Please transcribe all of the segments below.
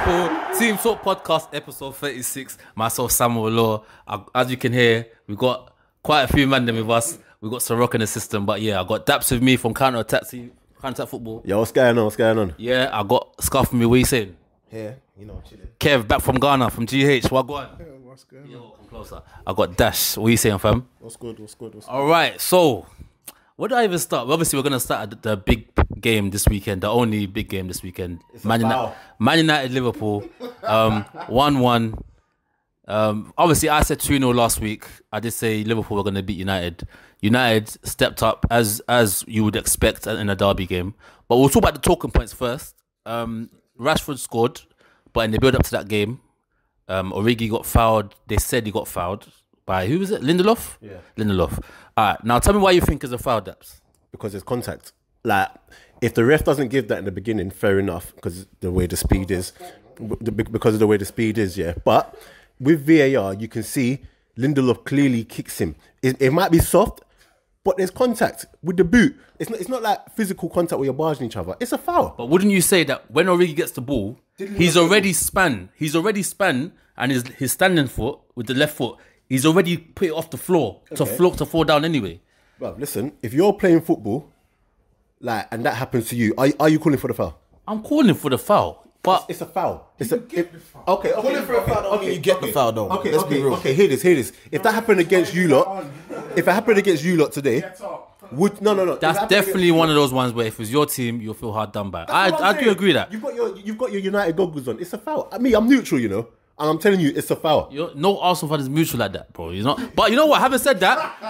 Liverpool Team Talk Podcast, episode 36. Myself, Samuel Law. As you can hear, we've got quite a few men with us. We've got Sir Rock in the system, but yeah, I got DAPS with me from Counter Attack Football. Yo, what's going on? What's going on? Yeah, I got Skuff with me. What you saying? Here, you know, chilling. Kev back from Ghana, from GH. What going? Yeah, what's going on? Yo, come closer. I got Dash. What you saying, fam? What's good? All right, so where do I even start? Well, obviously, we're going to start at the big game this weekend, the only big game this weekend. Man United, Liverpool, 1-1. Obviously, I said 2-0 last week. I did say Liverpool were going to beat United. United stepped up as you would expect in a derby game. But we'll talk about the talking points first. Rashford scored, but in the build-up to that game, Origi got fouled. They said he got fouled by, who was it? Lindelof? Yeah. Lindelof. All right, now tell me why you think it's a foul, Daps. Because it's contact. Like, if the ref doesn't give that in the beginning, fair enough, because the way the speed is. Because of the way the speed is, yeah. But with VAR, you can see Lindelof clearly kicks him. It might be soft, but there's contact with the boot. It's not like physical contact where you're barging each other. It's a foul. But wouldn't you say that when Origi gets the ball, he's already spun, and his standing foot with the left foot, he's already put it off the floor to fall down anyway. Bro, listen, if you're playing football, like, and that happens to you, are you calling for the foul? I'm calling for the foul, but It's a foul. The foul. Okay. Calling for a foul don't mean you get the foul though. Okay, Let's be real. Okay, hear this. If that happened against you lot, today, no. that's definitely one of those ones where if it was your team, you'll feel hard done by. I do agree that. You've got your United goggles on. It's a foul. I'm neutral, you know, and I'm telling you, it's a foul. No Arsenal fan is mutual like that, bro. You know. But you know what? Having said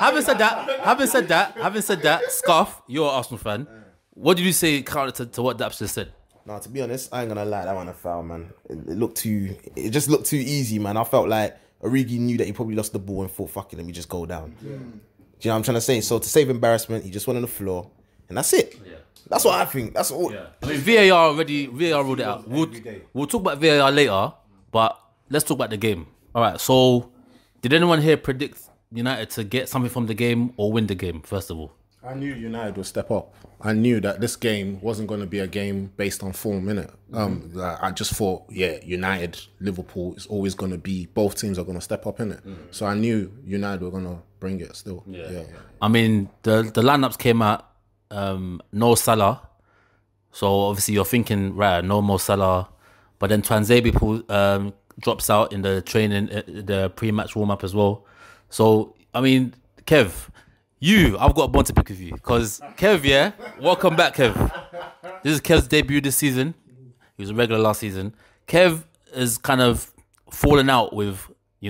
that, Skuff, you're an Arsenal fan. What did you say counter to what Daps just said? Nah, to be honest, I ain't gonna lie, that one a foul, man. It just looked too easy, man. I felt like Origi knew that he probably lost the ball and thought, fuck it, let me just go down. Do you know what I'm trying to say? So to save embarrassment, he just went on the floor, and that's it. Yeah. That's what I think. That's all. Yeah. I mean, VAR ruled it out. We'll talk about VAR later, but let's talk about the game. All right, so did anyone here predict United to get something from the game or win the game, first of all? I knew United would step up. I knew that this game wasn't going to be a game based on form, innit? Like, I just thought, United, Liverpool is always going to be, both teams are going to step up, innit? So I knew United were going to bring it still. Yeah. I mean, the lineups came out, no Salah. So obviously you're thinking, right, no more Salah. But then Twanzebe drops out in the training, the pre-match warm-up as well. So, I mean, Kev, I've got a bond to pick with you because Kev, welcome back, Kev. This is Kev's debut this season. He was a regular last season. Kev is kind of fallen out with,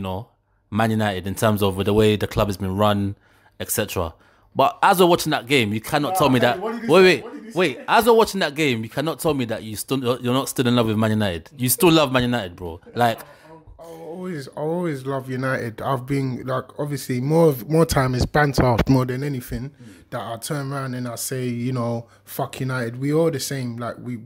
Man United in terms of the way the club has been run, etc. But as we're watching that game, you cannot tell me that. Wait. As we're watching that game, you cannot tell me that you're not still in love with Man United. You still love Man United, bro. Like, I always love United. I've been like, obviously more time is banter more than anything. That I turn around and I say, fuck United. We all the same. Like we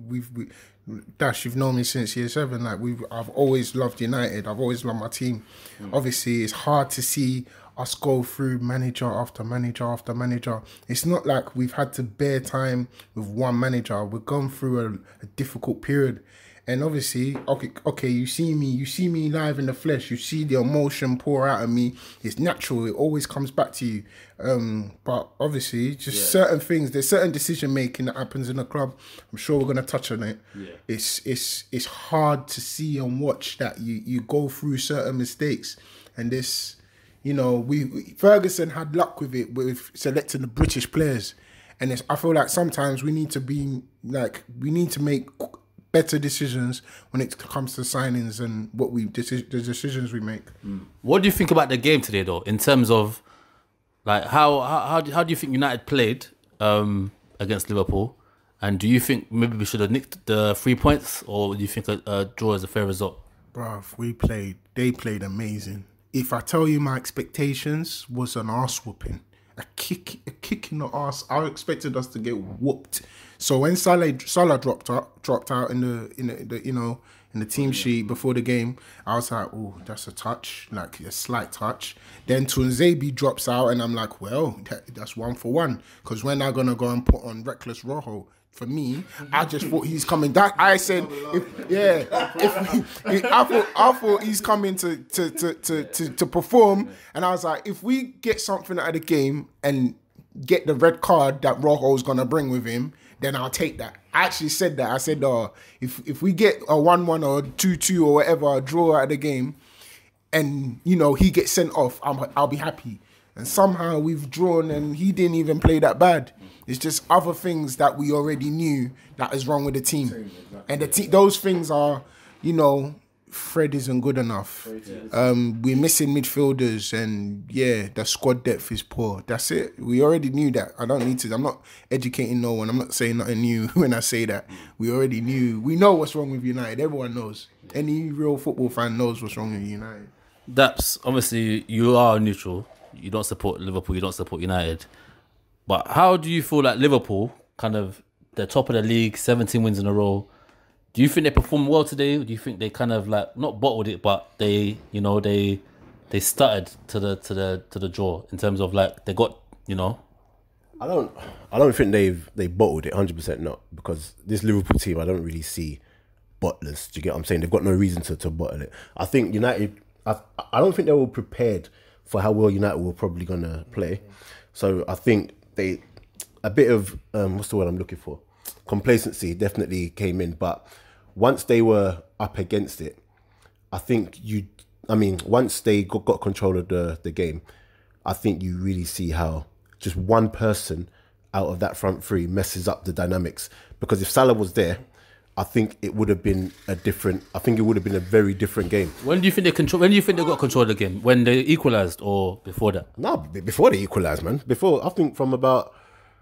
Dash, you've known me since year 7. Like I've always loved United. I've always loved my team. Obviously, it's hard to see us go through manager after manager after manager. It's not like we've had to bear time with one manager. We've gone through a difficult period. And obviously, okay, you see me live in the flesh. You see the emotion pour out of me. It's natural. It always comes back to you. But obviously, certain things. There's certain decision making that happens in the club. I'm sure we're gonna touch on it. Yeah. It's hard to see and watch that you go through certain mistakes. And this, Ferguson had luck with it with selecting the British players. And I feel like sometimes we need to make better decisions when it comes to signings and the decisions we make. What do you think about the game today, though? In terms of like how do you think United played against Liverpool? And do you think maybe we should have nicked the 3 points, or do you think a draw is a fair result? Bruv, they played amazing. If I tell you my expectations was an arse whooping, a kick in the arse. I expected us to get whooped. So when Salah dropped out in the team sheet before the game, I was like, oh, that's a touch, like a slight touch. Then Twanzebe drops out, and I'm like, well, that's 1 for 1. Because when I'm gonna go and put on Reckless Rojo, for me, I just thought he's coming. That I said, I thought he's coming to perform, and I was like, if we get something out of the game and get the red card that Rojo's gonna bring with him, then I'll take that. I actually said that. I said, if we get a 1-1 or 2-2 or whatever, a draw out of the game, and you know he gets sent off, I'll be happy. And somehow we've drawn, and he didn't even play that bad. It's just other things that we already knew that is wrong with the team. And those things are, you know, Fred isn't good enough. We're missing midfielders, and the squad depth is poor. That's it. We already knew that. I don't need to. I'm not educating no one. I'm not saying nothing new when I say that. We already knew. We know what's wrong with United. Everyone knows. Any real football fan knows what's wrong with United. Daps, obviously you are neutral. You don't support Liverpool. You don't support United. But how do you feel like Liverpool, kind of the top of the league, 17 wins in a row? Do you think they performed well today? Or do you think they kind of like not bottled it, but they stuttered to the draw in terms of like they got, you know? I don't think they bottled it. 100% not, because this Liverpool team I don't really see bottlers. Do you get what I'm saying? They've got no reason to bottle it. I think United. I don't think they were prepared for how well United were probably gonna play. So I think a bit of what's the word I'm looking for? Complacency definitely came in, but once they were up against it, I think once they got control of the game, I think you really see how just one person out of that front three messes up the dynamics. Because if Salah was there, I think it would have been a very different game. When do you think they got control of the game? When they equalised or before that? No, before they equalised, man. Before, I think from about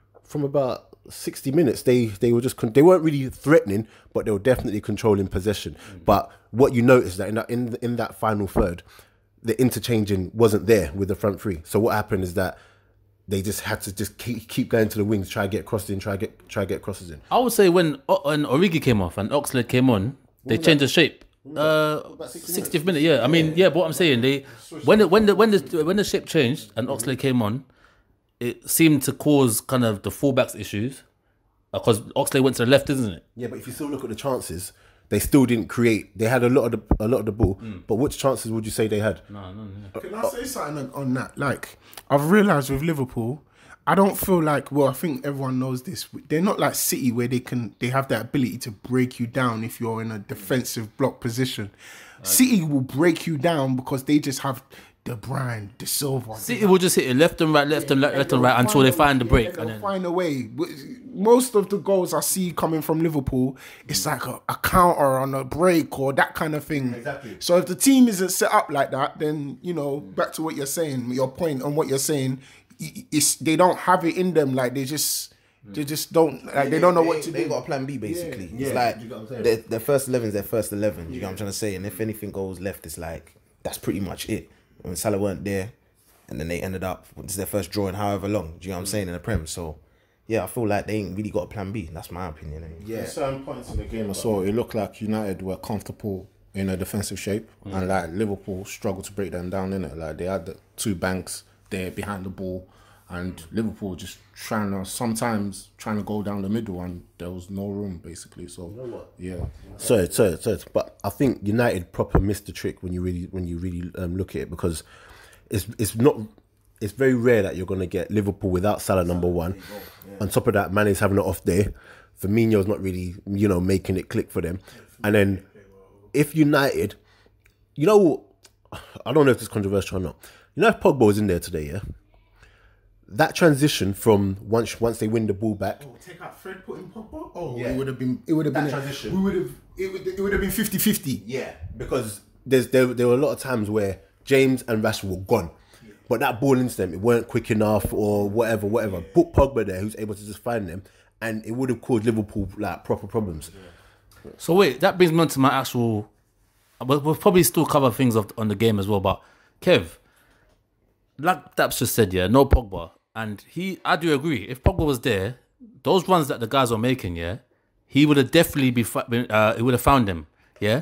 60 minutes, they were they weren't really threatening, but they were definitely controlling possession. But what you notice that in that final third, the interchanging wasn't there with the front three. So what happened is that they just had to just keep going to the wings, try to get crosses in, try to get crosses in. I would say when Origi came off and Oxlade came on, they changed the shape. 60th minute, yeah. I mean, yeah. But what I'm saying, when the shape changed and Oxlade came on, it seemed to cause kind of the fullbacks issues because Oxlade went to the left, isn't it? Yeah, but if you still look at the chances, they still didn't create. They had a lot of the ball, but which chances would you say they had? No. Can I say something on that? Like, I've realised with Liverpool, I don't feel like, well, I think everyone knows this. They're not like City where they have that ability to break you down if you're in a defensive block position. City will break you down because they just have De Bruyne, De Silva. City will just hit it left and right until they find the break. And then find a way. Most of the goals I see coming from Liverpool, it's like a counter on a break or that kind of thing. Exactly. So if the team isn't set up like that, then, you know, back to what you're saying, your point on what you're saying, they don't have it in them. Like they just don't, like they don't know what to do. They got a plan B basically. Yeah. It's like their first 11 is their first 11. You know what I'm trying to say? And if anything goes left, it's like that's pretty much it. When Salah weren't there, and then they ended up, this is their first draw in however long, do you know what I'm saying, in the Prem. So, yeah, I feel like they ain't really got a plan B. That's my opinion. Yeah. At certain points in the game I saw, it looked like United were comfortable in a defensive shape, and like Liverpool struggled to break them down, innit? Like they had the two banks there behind the ball, and Liverpool just trying to go down the middle, and there was no room basically. So, you know what? Yeah. Sorry, but I think United proper missed the trick when you really look at it, because it's very rare that you're gonna get Liverpool without Salah number one. Yeah. On top of that, Mane's having an off day. Firmino's not really, you know, making it click for them. And then if United, you know, I don't know if it's controversial or not. You know, if Pogba was in there today, yeah. That transition from once they win the ball back. Oh, take out Fred, put in Pogba. Oh, yeah. It would have been that transition. It would have been 50-50. Yeah, because there were a lot of times where James and Rashford were gone, but that ball into them, it weren't quick enough or whatever. Put Pogba there, who's able to just find them, and it would have caused Liverpool like proper problems. Yeah. So wait, that brings me on to my actual. We'll probably still cover things on the game as well, but Kev, like Daps just said, yeah, no Pogba. And I do agree. If Pogba was there, those runs that the guys were making, yeah, he would have definitely he would have found them, yeah.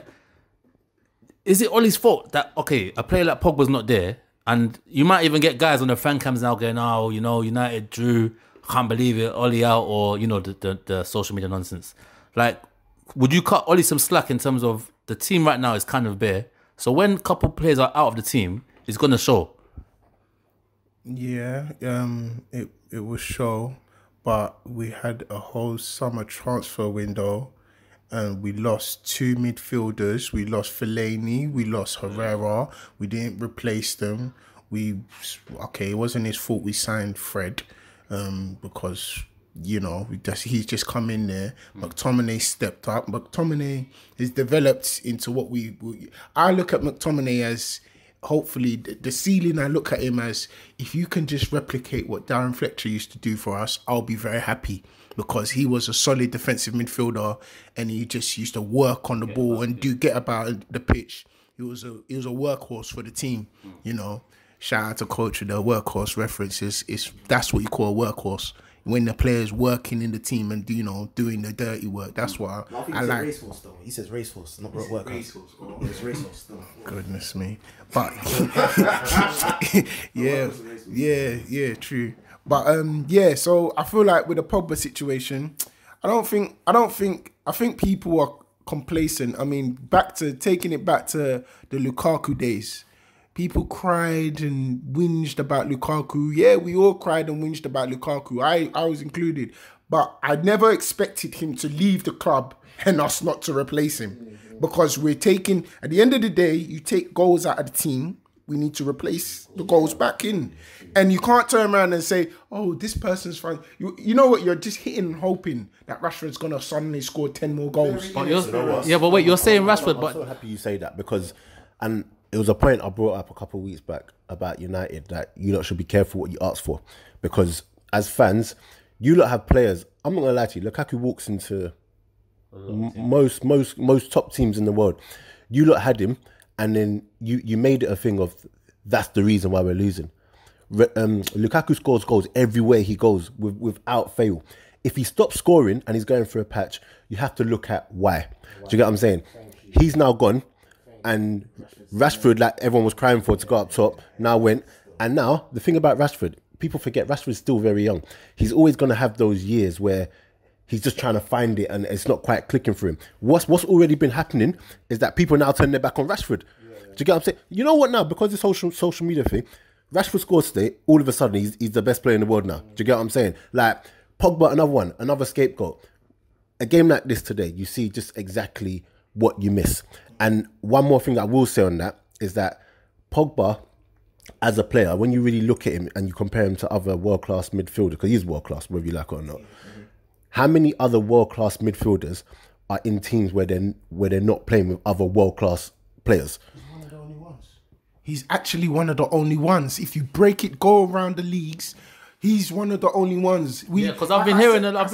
Is it Ollie's fault that a player like Pogba's not there, and you might even get guys on the fan cams now going, oh, you know, United drew, can't believe it, Ollie out, or you know the social media nonsense. Like, would you cut Ollie some slack in terms of the team right now is kind of bare? So when a couple players are out of the team, it's gonna show. Yeah, it will show, but we had a whole summer transfer window, and we lost 2 midfielders. We lost Fellaini, we lost Herrera. We didn't replace them. It wasn't his fault we signed Fred, because he's just come in there. McTominay stepped up. McTominay is developed into what I look at McTominay as. Hopefully, the ceiling, I look at him as, if you can just replicate what Darren Fletcher used to do for us, I'll be very happy, because he was a solid defensive midfielder and he just used to work on the ball and get about the pitch. He was a workhorse for the team, Shout out to coach with the workhorse references. That's what you call a workhorse. When the player's working in the team and doing the dirty work, that's what I like. Racehorse though. He says racehorse, not workhorse. It's racehorse though. Goodness me, but yeah, true. But so I feel like with the Pogba situation, I think people are complacent. I mean, taking it back to the Lukaku days. People cried and whinged about Lukaku. Yeah, we all cried and whinged about Lukaku. I was included. But I never expected him to leave the club and us not to replace him. Because we're taking, at the end of the day, you take goals out of the team, we need to replace the goals back in. And you can't turn around and say, oh, this person's fine. You know what? You're just hitting and hoping that Rashford's going to suddenly score 10 more goals. But wait, you're saying Rashford, but... I'm so happy you say that, because... and. It was a point I brought up a couple of weeks back about United, that you lot should be careful what you ask for, because as fans, you lot have players. I'm not gonna lie to you. Lukaku walks into most top teams in the world. You lot had him, and then you made it a thing of that's the reason why we're losing. Lukaku scores goals everywhere he goes without fail. If he stops scoring and he's going through a patch, you have to look at why. Do you get what I'm saying? He's now gone. And Rashford, like everyone was crying for to go up top, now went. And now, the thing about Rashford, people forget Rashford's still very young. He's always going to have those years where he's just trying to find it and it's not quite clicking for him. What's already been happening is that people now turn their back on Rashford. Do you get what I'm saying? You know what now? Because the social media thing, Rashford scores today, all of a sudden he's the best player in the world now. Do you get what I'm saying? Like, Pogba, another one, another scapegoat. A game like this today, you see just exactly what you miss. And one more thing I will say on that is that Pogba, as a player, when you really look at him and you compare him to other world-class midfielders, because he's world-class, whether you like it or not, how many other world-class midfielders are in teams where they're not playing with other world-class players? He's one of the only ones. He's actually one of the only ones. If you break it, go around the leagues, he's one of the only ones. Because I've been hearing a lot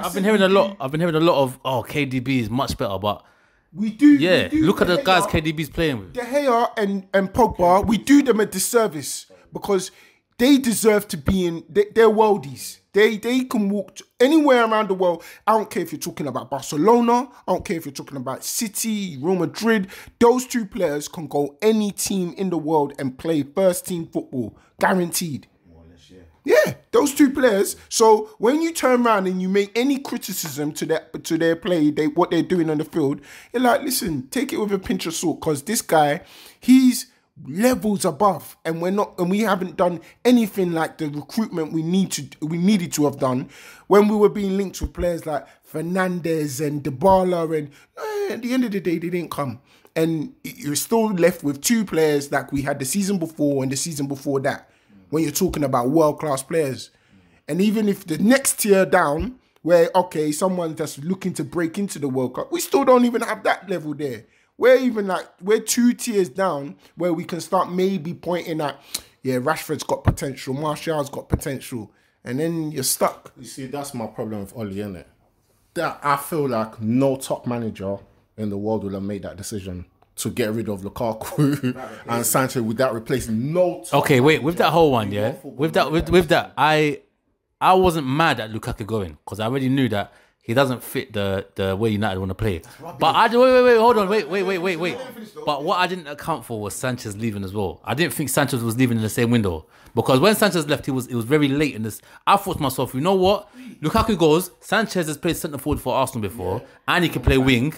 of KDB is much better, but. We do. Look at the guys KDB's playing with. De Gea and Pogba, we do them a disservice because they deserve to be in. They're worldies. They can walk anywhere around the world. I don't care if you're talking about Barcelona. I don't care if you're talking about City, Real Madrid. Those two players can go any team in the world and play first team football, guaranteed. Yeah, those two players. So when you turn around and you make any criticism to their play, what they're doing on the field, you're like, listen, take it with a pinch of salt, because this guy, he's levels above, and we haven't done anything like the recruitment we needed to have done when we were being linked with players like Fernandes and Dybala, and at the end of the day, they didn't come. And you're still left with two players like we had the season before and the season before that. When you're talking about world-class players. And even if the next tier down, where, okay, someone that's looking to break into the World Cup, we still don't even have that level there. We're 2 tiers down where we can start maybe pointing at, Rashford's got potential, Martial's got potential, and then you're stuck. You see, that's my problem with Oli, innit? That I feel like no top manager in the world will have made that decision to get rid of Lukaku and Sancho without replacing Okay, wait, with that whole one, with that, I wasn't mad at Lukaku going, because I already knew that he doesn't fit the way United want to play. But wait, hold on, wait. But what I didn't account for was Sanchez leaving as well. I didn't think Sanchez was leaving in the same window, because when Sanchez left, it was very late in this. I thought to myself, you know what? Lukaku goes. Sanchez has played centre forward for Arsenal before, and he can play wing.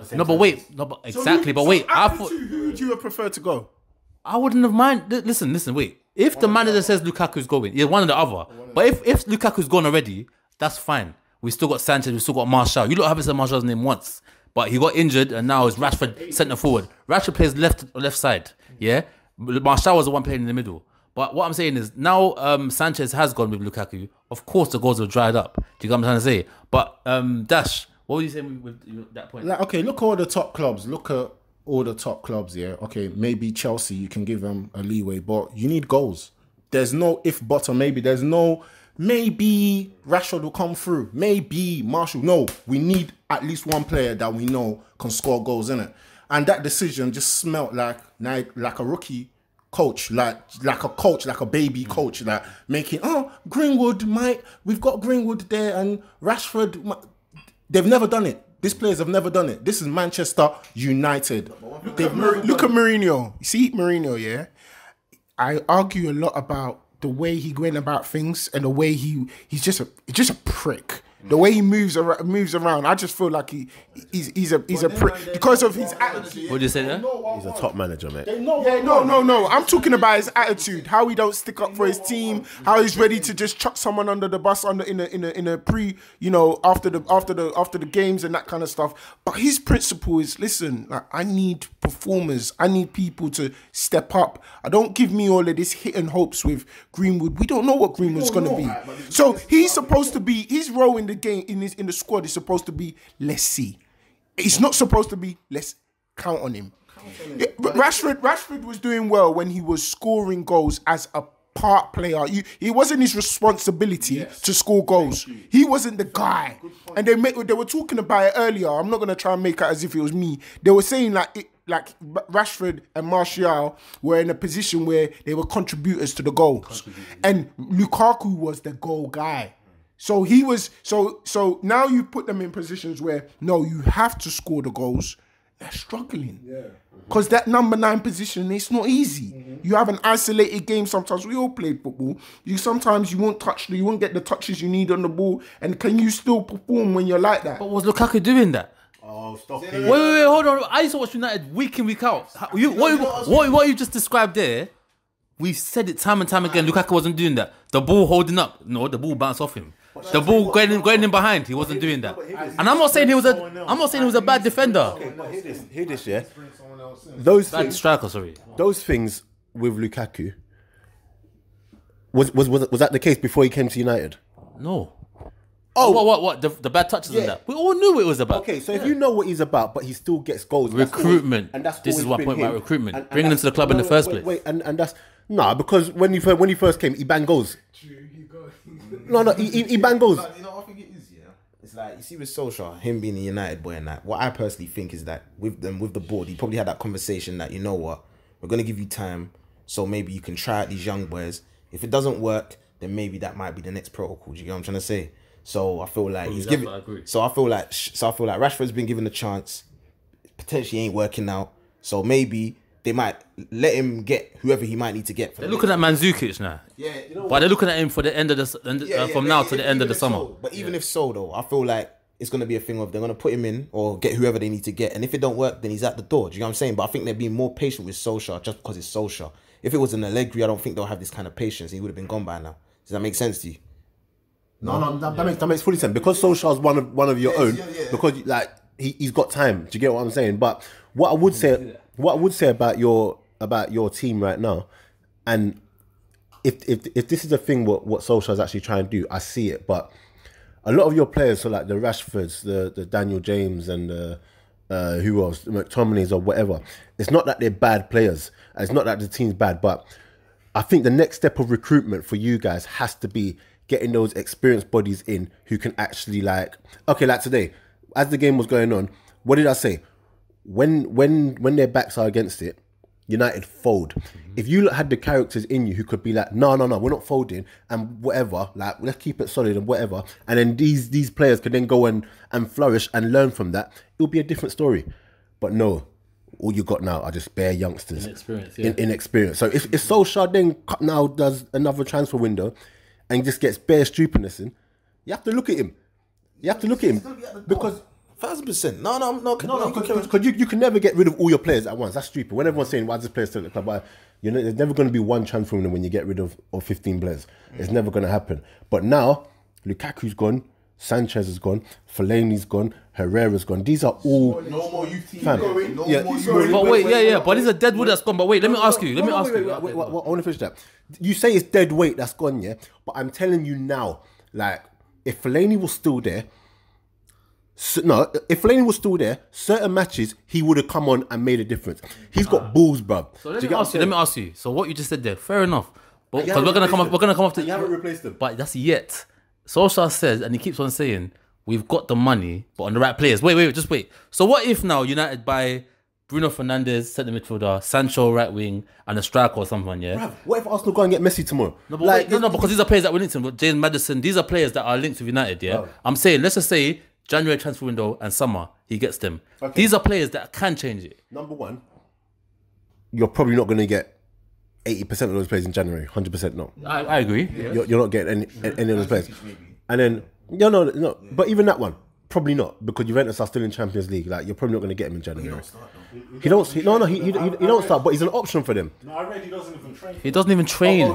Exactly. But wait, I thought, who would you have preferred to go? I wouldn't have mind. Listen, wait. If the manager says Lukaku's going, yeah, one or the other. But if Lukaku's gone already, that's fine. We still got Sanchez, we still got Martial. You haven't said Martial's name once. But he got injured, and now it's Rashford centre forward. Rashford plays left side, yeah? Martial was the one playing in the middle. But what I'm saying is, now Sanchez has gone with Lukaku. Of course, the goals have dried up. Do you get what I'm trying to say? But Dash, what were you saying with that point? Like, okay, look at all the top clubs. Look at all the top clubs, yeah? Okay, maybe Chelsea, you can give them a leeway, but you need goals. There's no if, but, or maybe. There's no... Maybe Rashford will come through. Maybe Martial. No, we need at least one player that we know can score goals, innit? And that decision just smelt like a rookie coach, like a baby coach, like making, Greenwood we've got Greenwood there and Rashford. They've never done it. These players have never done it. This is Manchester United. Look at Mourinho. You see Mourinho, yeah? I argue a lot about the way he went about things and the way he's just a prick. The way he moves around, I just feel like he's a prick because of his attitude. What did you say there? He's a top manager, mate. No. I'm talking about his attitude, how he don't stick up for his team, how he's ready to just chuck someone under the bus in a pre, after the games and that kind of stuff. But his principle is, listen, like, I need performers, I need people to step up. I don't give me all of this hidden hopes with Greenwood. We don't know what Greenwood's gonna be. So he's supposed to be his role in the game in the squad is supposed to be, let's see. It's not supposed to be, let's count on him. Rashford was doing well when he was scoring goals as a part player. It wasn't his responsibility to score goals. He wasn't the guy. And they were talking about it earlier. I'm not going to try and make it as if it was me. They were saying like Rashford and Martial were in a position where they were contributors to the goals. And Lukaku was the goal guy. So he was, so now you put them in positions where, no, you have to score the goals. They're struggling. Because that number 9 position, it's not easy. You have an isolated game sometimes. We all play football. Sometimes you won't get the touches you need on the ball. And can you still perform when you're like that? But was Lukaku doing that? Oh, stop it. Wait, hold on. I used to watch United week in, week out. What you just described there, we've said it time and time again. Lukaku wasn't doing that. The ball holding up. No, the ball bounced off him. The ball going in behind. He wasn't doing that. And I'm not saying he was a bad defender. Hear this, yeah. Those Bad striker, sorry. Those things with Lukaku. Was that the case before he came to United? No. Oh, what? The bad touches and that. We all knew what it was about. Okay, so if you know what he's about, but he still gets goals. Recruitment. This is what point about recruitment. Bringing him to the club in the first place. Wait, and that's because when he first came, he banged goals. No, he banged goals. You know what I think it is, yeah? It's like, you see with Solskjaer, him being a United boy and that, what I personally think is that with the board, he probably had that conversation that, you know what, we're going to give you time, so maybe you can try out these young boys. If it doesn't work, then maybe that might be the next protocol. Do you get what I'm trying to say? So I feel like he's giving. So I feel like Rashford's been given a chance, potentially ain't working out. So maybe they might let him get whoever he might need to get. They're looking at Mandzukic now. Yeah, but they're looking at him for the end of the from now to the end of the summer. But even if so, though, I feel like it's going to be a thing of they're going to put him in or get whoever they need to get. And if it don't work, then he's at the door. Do you know what I'm saying? But I think they're being more patient with Solskjaer just because it's Solskjaer. If it was an Allegri, I don't think they'll have this kind of patience. He would have been gone by now. Does that make sense to you? No, that makes fully sense. Because Solskjaer's one of your own, because like he's got time. Do you get what I'm saying? But what I would say about your team right now, and if this is a thing what Solskjaer's actually trying to do, I see it. But a lot of your players, so like the Rashfords, the Daniel James, and who else, the McTominays or whatever, it's not that they're bad players. It's not that the team's bad, but I think the next step of recruitment for you guys has to be getting those experienced bodies in who can actually like today, as the game was going on, what did I say? When their backs are against it, United fold. If you had the characters in you who could be like, no, we're not folding and whatever, like let's keep it solid and whatever, and then these players could then go and flourish and learn from that, it'll be a different story. But no, all you got now are just bare youngsters. Inexperience. So if Solskjaer then now does another transfer window and just gets bare stupidness in, you have to look at him. Because 1,000%. No. Because you can never get rid of all your players at once. That's stupid. When everyone's saying, why does this player still at the club? There's never going to be one transfer window when you get rid of 15 players. It's never going to happen. But now, Lukaku's gone, Sanchez is gone, Fellaini's gone, Herrera's gone. These are all... No more UT. But wait, but it's a dead wood that's gone. But wait, let me ask you. Wait, I want to finish that. You say it's dead weight that's gone, yeah? But I'm telling you now, like, if Fellaini was still there, if Fellaini was still there, certain matches he would have come on and made a difference. He's got balls, bruv. So let me ask you. So what you just said there, fair enough. But because we're gonna come up to. You haven't replaced him. But that's yet. Solskjaer says, and he keeps on saying, we've got the money, but on the right players. Wait, just wait. So what if now United buy Bruno Fernandes, centre midfielder, Sancho right wing, and a striker or someone? Yeah. Bruv, what if Arsenal go and get Messi tomorrow? No, but because these are players that we're linked to. James Maddison, these are players that are linked to United. Yeah. Oh. I'm saying, let's just say January transfer window and summer, he gets them. Okay. These are players that can change it. Number one, you're probably not going to get 80% of those players in January. 100% no. I agree. Yeah. You're not getting any of those players. And then, no. But even that one, probably not, because Juventus are still in Champions League. Like, you're probably not going to get him in January. He don't start, but he's an option for them. No, I read he doesn't even train. He doesn't even train.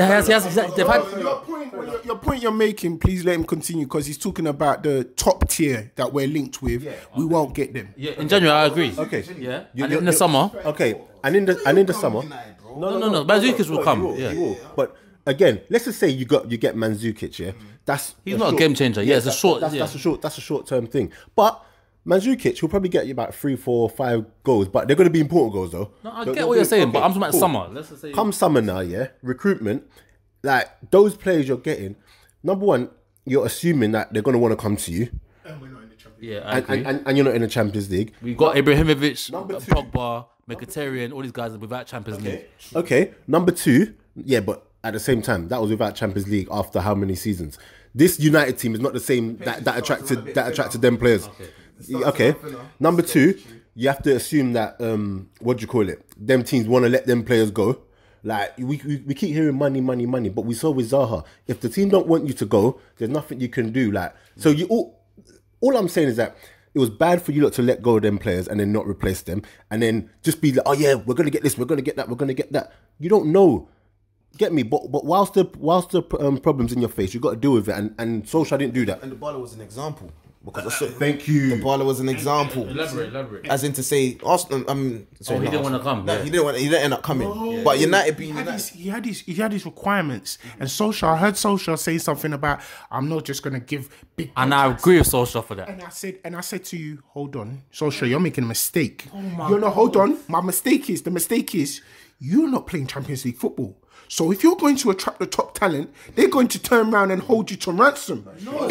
Your point you're making, please let him continue, because he's talking about the top tier that we're linked with. Yeah, we won't get them. Yeah, in January, I agree. Okay. Yeah. And in the summer. Okay. And in the summer. No. Mandzukic will come. He will. But again, let's just say you get Mandzukic, yeah? He's not a game changer. Yeah, it's a short. That's a short term thing. But Mandzukic will probably get you about 3, 4, 5 goals, but they're going to be important goals though. No, I get what you're saying, but I'm talking about summer. Let's just say come summer now, yeah. Recruitment, like those players you're getting. Number one, you're assuming that they're going to want to come to you. And we're not in the Champions League. Yeah, I agree. And you're not in the Champions League. We've got Ibrahimovic, Pogba, Mkhitaryan, all these guys are without Champions League. Okay. Number 2, yeah, but at the same time, that was without Champions League after how many seasons? This United team is not the same that attracted them players. Okay. Number 2, you have to assume that them teams want to let them players go. Like we keep hearing money, but we saw with Zaha, if the team don't want you to go, there's nothing you can do. Like, so all I'm saying is that it was bad for you lot to let go of them players and then not replace them, and then just be like, oh yeah, we're gonna get this, we're gonna get that. You don't know. Get me? But whilst the problems in your face, you got to deal with it. And Solskjaer didn't do that. And the Dybala was an example. Because thank you. Dybala was an example. Elaborate. As in to say, Arsenal. He didn't want to come. No, he didn't end up coming. No, but United being United, he had his requirements. And Solskjaer, I heard Solskjaer say something about, I'm not just going to give big. And I agree with Solskjaer for that. And I said to you, hold on, Solskjaer, you're making a mistake. Hold on. The mistake is, you're not playing Champions League football. So if you're going to attract the top talent, they're going to turn around and hold you to ransom. That's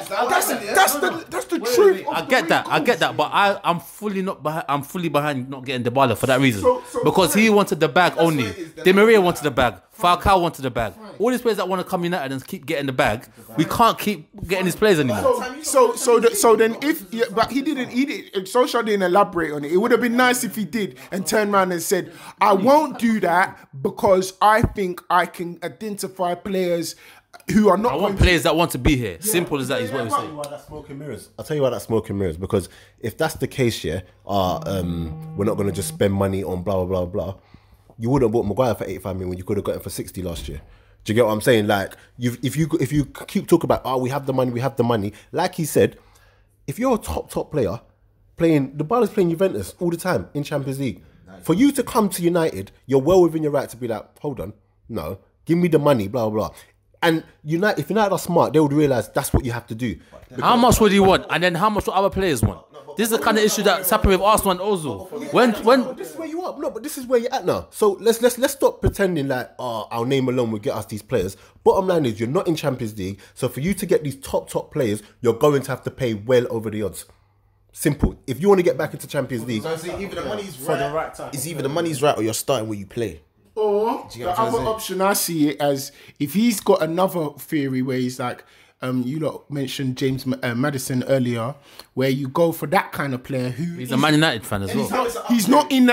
the truth. I get that, but I'm fully behind not getting Dybala for that reason. Because he wanted the bag only. Di Maria wanted the bag. Falcao wanted the bag. All these players that want to come United and keep getting the bag, we can't keep getting these players anymore. So then but he didn't. Solskjaer didn't elaborate on it. It would have been nice if he did and turned around and said, I won't do that because I think I can identify players who are not. I want players that want to be here. Yeah. Simple as that is what he's saying. I'll tell you why that's smoke and mirrors. Because if that's the case, yeah, we're not going to just spend money on blah blah blah blah. You wouldn't have bought Maguire for 85 million when you could have got him for 60 last year. Do you get what I'm saying? Like, if you keep talking about, we have the money. Like he said, if you're a top player, Dybala's playing Juventus all the time in Champions League. For you to come to United, you're well within your right to be like, hold on, no, give me the money, blah blah blah. And if United are smart, they would realise that's what you have to do. How much would you want? And then how much would other players want? This is the kind of issue that's happened with Arsenal and Ozil. When this is where you are. No, but this is where you're at now. So let's stop pretending like our name alone will get us these players. Bottom line is you're not in Champions League, so for you to get these top players, you're going to have to pay well over the odds. Simple. If you want to get back into Champions League, So I say either the money's For the right time. It's either the money's right or you're starting where you play. Or Do you the get what I'm other saying? option, I see it as if he's got another theory where he's like, you lot mentioned James Maddison earlier, where you go for that kind of player who He's a Man United fan as well. He's not in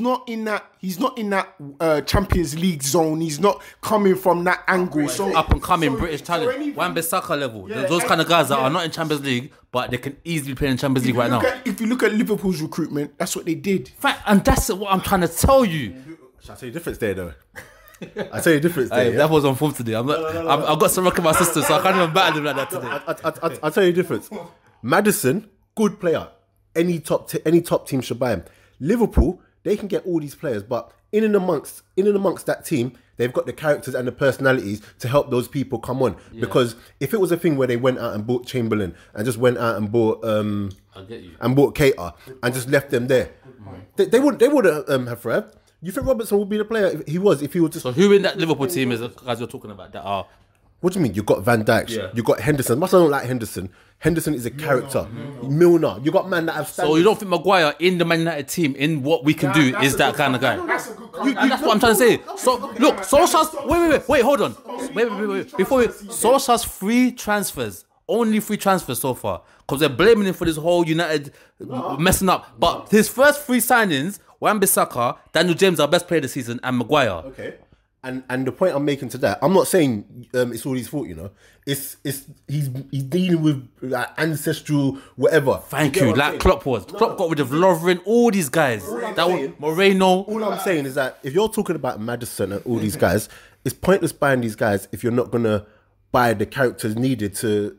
that Champions League zone. He's not coming from that angle. So Up and coming so- British so talent, any- Wan-Bissaka level. Yeah, Those kind of guys that yeah. are not in Champions League, but they can easily play in Champions League right now. If you look at Liverpool's recruitment, that's what they did. Fact, and that's what I'm trying to tell you. Shall I tell you the difference there, though? I tell you the difference there. Hey, yeah? that was on form today. I've got some rock in my system, so I can't even battle him like that today. I'll tell you the difference. Madison, good player. Any top team should buy him. Liverpool, they can get all these players, but in and amongst that team, they've got the characters and the personalities to help those people come on. Yeah. Because if it was a thing where they went out and bought Chamberlain and just went out and bought Keita and just left them there, they wouldn't have thrived. You think Robertson would be the player if he was just? So who in that Liverpool team is the guys you're talking about that are? What do you mean? You got Van Dijk, Yeah. you got Henderson. Must I don't like Henderson? Henderson is a character. Milner. You got man that have. So you don't think Maguire in the Man United team in what we can do is that kind of guy? That's a good And that's what I'm trying to say. So look, Solskjaer's wait, hold on. Wait. Before Solskjaer's 3 transfers, only 3 transfers so far, because they're blaming him for this whole United messing up. But his first 3 signings, Wan-Bissaka, Daniel James, our best player this season, and Maguire. Okay. And the point I'm making to that, I'm not saying it's all his fault, you know. It's he's dealing with like ancestral whatever. Thank get you. what I'm Like saying? Klopp was. Klopp got rid of Lovren, all these guys. That was Moreno. All I'm saying is that if you're talking about Maddison and all these guys, it's pointless buying these guys if you're not gonna buy the characters needed to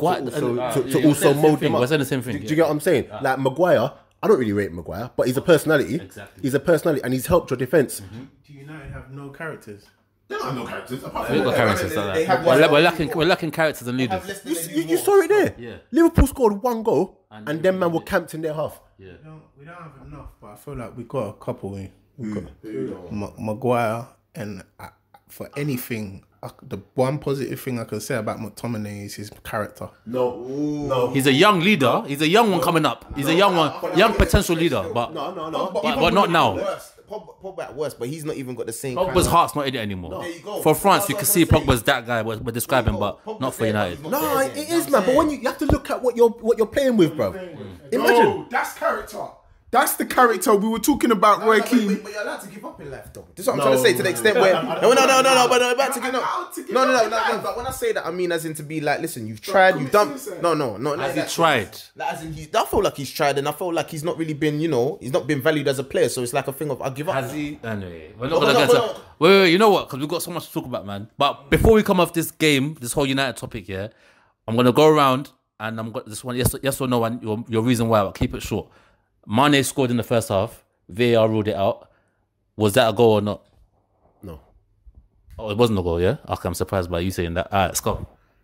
also mold them up. We're saying the same thing. Do you get what I'm saying? Like Maguire, I don't really rate Maguire, but he's a personality. Exactly. He's a personality, and he's helped your defense. Do United have no characters? They don't have no characters. We've got characters like that. We're lacking characters and leaders. You saw it there. Yeah. Liverpool scored 1 goal, and them man were camped in their half. Yeah. We don't have enough, but I feel like we got a couple. We got Maguire, and for anything, the one positive thing I can say about McTominay is his character. No. He's a young leader. He's a young one coming up. He's a young one, young potential leader. But but not now. Pogba at worst, but he's not even got the same. Pogba's heart's not in it anymore. For France, you can see Pogba's that guy we're describing, but not for United. No, it is, man. But when you have to look at what you're playing with, bro. Imagine. That's character. That's the character we were talking about, Roy Keane. But you're allowed to give up in life, though. This is what I'm trying to say, to the extent where no. But I'm about to give up. No. But when I say that, I mean as in to be like, listen, you've tried, you've done. No. Has he tried? Like, as in, I feel like he's tried, and I feel like he's not really been, he's not been valued as a player. So it's like a thing of I give up. Has he? Anyway, we're not gonna get to. Wait. You know what? Because we've got so much to talk about, man. But before we come off this game, this whole United topic here, I'm gonna go around and I'm got this one. Yes or no, and your reason why. I'll keep it short. Mane scored in the first half. VAR ruled it out. Was that a goal or not? No. Oh, it wasn't a goal, yeah? Okay, I'm surprised by you saying that. All right, Scott.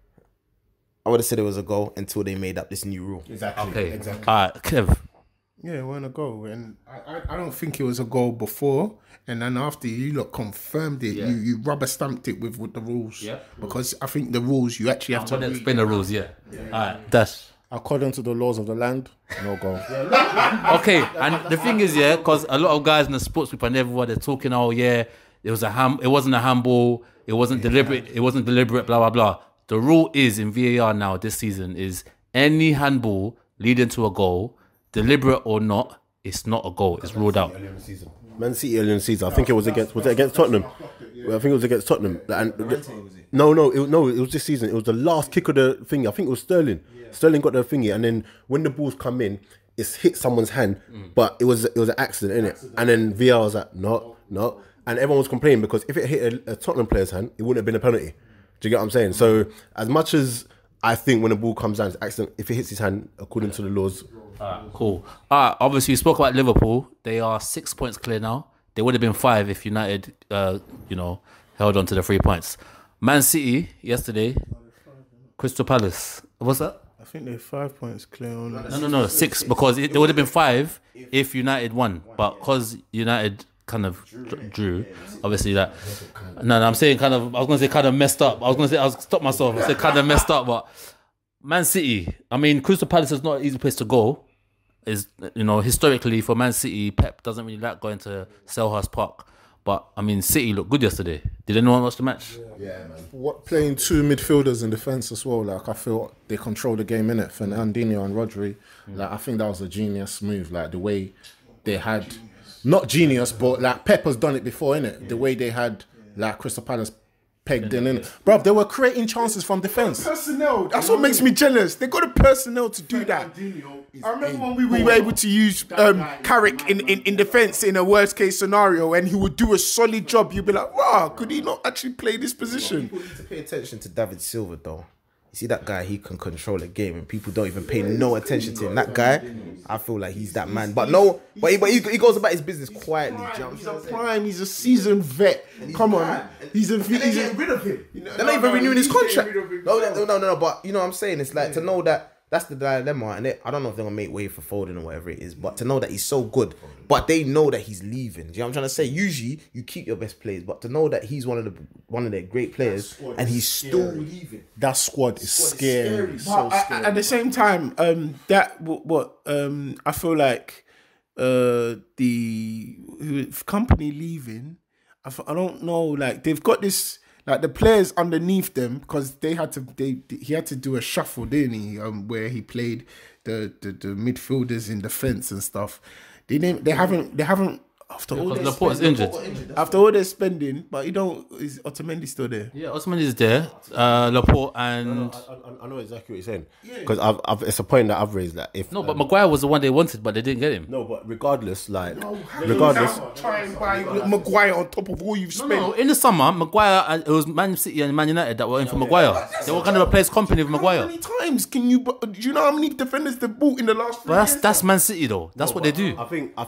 I would have said it was a goal until they made up this new rule. Exactly. Okay. All right, Kev. Yeah, it wasn't a goal, and I don't think it was a goal before. And then after you lot confirmed it, you rubber stamped it with the rules. Yeah. Because I think the rules you actually have to read. Explain the rules, yeah. All right, Dash. According to the laws of the land, no goal. Okay, and the thing is, yeah, because a lot of guys in the sports group and everyone, they're talking, oh yeah, it wasn't a handball, it wasn't deliberate, blah blah blah. The rule is in VAR now this season is any handball leading to a goal, deliberate or not, it's not a goal. It's ruled out. Man City earlier in the season. I think it was against Tottenham. I think it was against Tottenham. No, it was this season. It was the last kick of the thingy. I think it was Sterling. Sterling got the thingy, and then when the balls come in, it's hit someone's hand, but it was an accident, innit? And then VAR was like, no, and everyone was complaining because if it hit a Tottenham player's hand, it wouldn't have been a penalty. Do you get what I'm saying? So as much as I think when the ball comes down, it's an accident. If it hits his hand, according to the laws. Cool. Obviously, you spoke about Liverpool. They are 6 points clear now. They would have been 5 if United, held on to the 3 points. Man City yesterday, Crystal Palace. What's that? I think they're 5 points clear on. No, 6 because they would have been 5 if United won, but because United kind of drew, obviously that. No, I'm saying kind of. I was gonna say kind of messed up. I'll stop myself. I said kind of messed up, but Man City. I mean, Crystal Palace is not an easy place to go. is, historically for Man City, Pep doesn't really like going to Selhurst Park. But I mean, City looked good yesterday. Did anyone watch the match? Yeah, man. What, playing two midfielders in defence as well? Like, I feel they control the game in it. Fernandinho and Rodri. Like, I think that was a genius move. Like, the way they had, not genius, but like Pep has done it before, innit? The way they had like Crystal Palace pegged in. Bro, they were creating chances from defence. Personnel. That's what makes me jealous. They got the personnel to do that. I remember when we were able to use Carrick in defence in a worst case scenario, and he would do a solid job. You'd be like, wow, could he not actually play this position? People need to pay attention to David Silva, though. You see that guy, he can control a game, and people don't even pay no attention to him. That guy, I feel like he's that man. But he goes about his business quietly. He's a prime. He's a seasoned vet. Come on, he's getting rid of him. They're not even renewing his contract. No. But you know what I'm saying? It's like to know that. That's the dilemma, and I don't know if they're gonna make way for Foden or whatever it is, but to know that he's so good, but they know that he's leaving. Do you know what I'm trying to say? Usually, you keep your best players, but to know that he's one of their great players and he's still leaving. That squad is scary. So scary. At the same time, I feel like the company leaving. I don't know. Like they've got this. Like the players underneath them, because he had to do a shuffle, didn't he? Where he played the midfielders in defence and stuff. They haven't after all Laporte's injured. After all their spending, but is Otamendi still there? Yeah, Otamendi's there. Laporte and I know exactly what you're saying, because it's a point that I've raised that but Maguire was the one they wanted, but they didn't get him. No, but regardless, try and buy Maguire on top of all you've spent. No, in the summer, Maguire, it was Man City and Man United that were in for Maguire. They were going to replace company with Maguire. How many times do you know how many defenders they bought in the last 3 years? But that's Man City though. That's what they do. I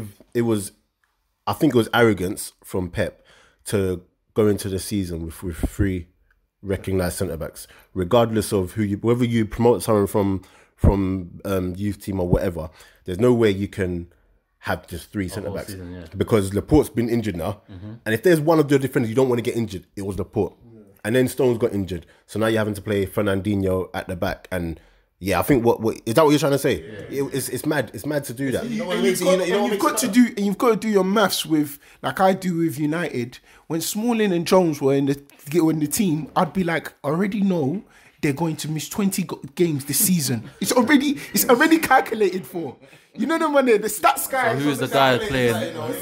think it was arrogance from Pep to go into the season with 3 recognised centre backs, regardless of whether you promote someone from youth team or whatever. There's no way you can have just 3 centre backs because Laporte's been injured now, and if there's one of the defenders you don't want to get injured, it was Laporte, and then Stones got injured, so now you're having to play Fernandinho at the back and. Yeah, I think what is that what you're trying to say? It's mad. It's mad to do that. You've got to do your maths with, like I do with United. When Smalling and Jones were in the team, I'd be like, I already know they're going to miss 20 games this season. It's already calculated for. You know the money, the stats guy. So who's the guy playing?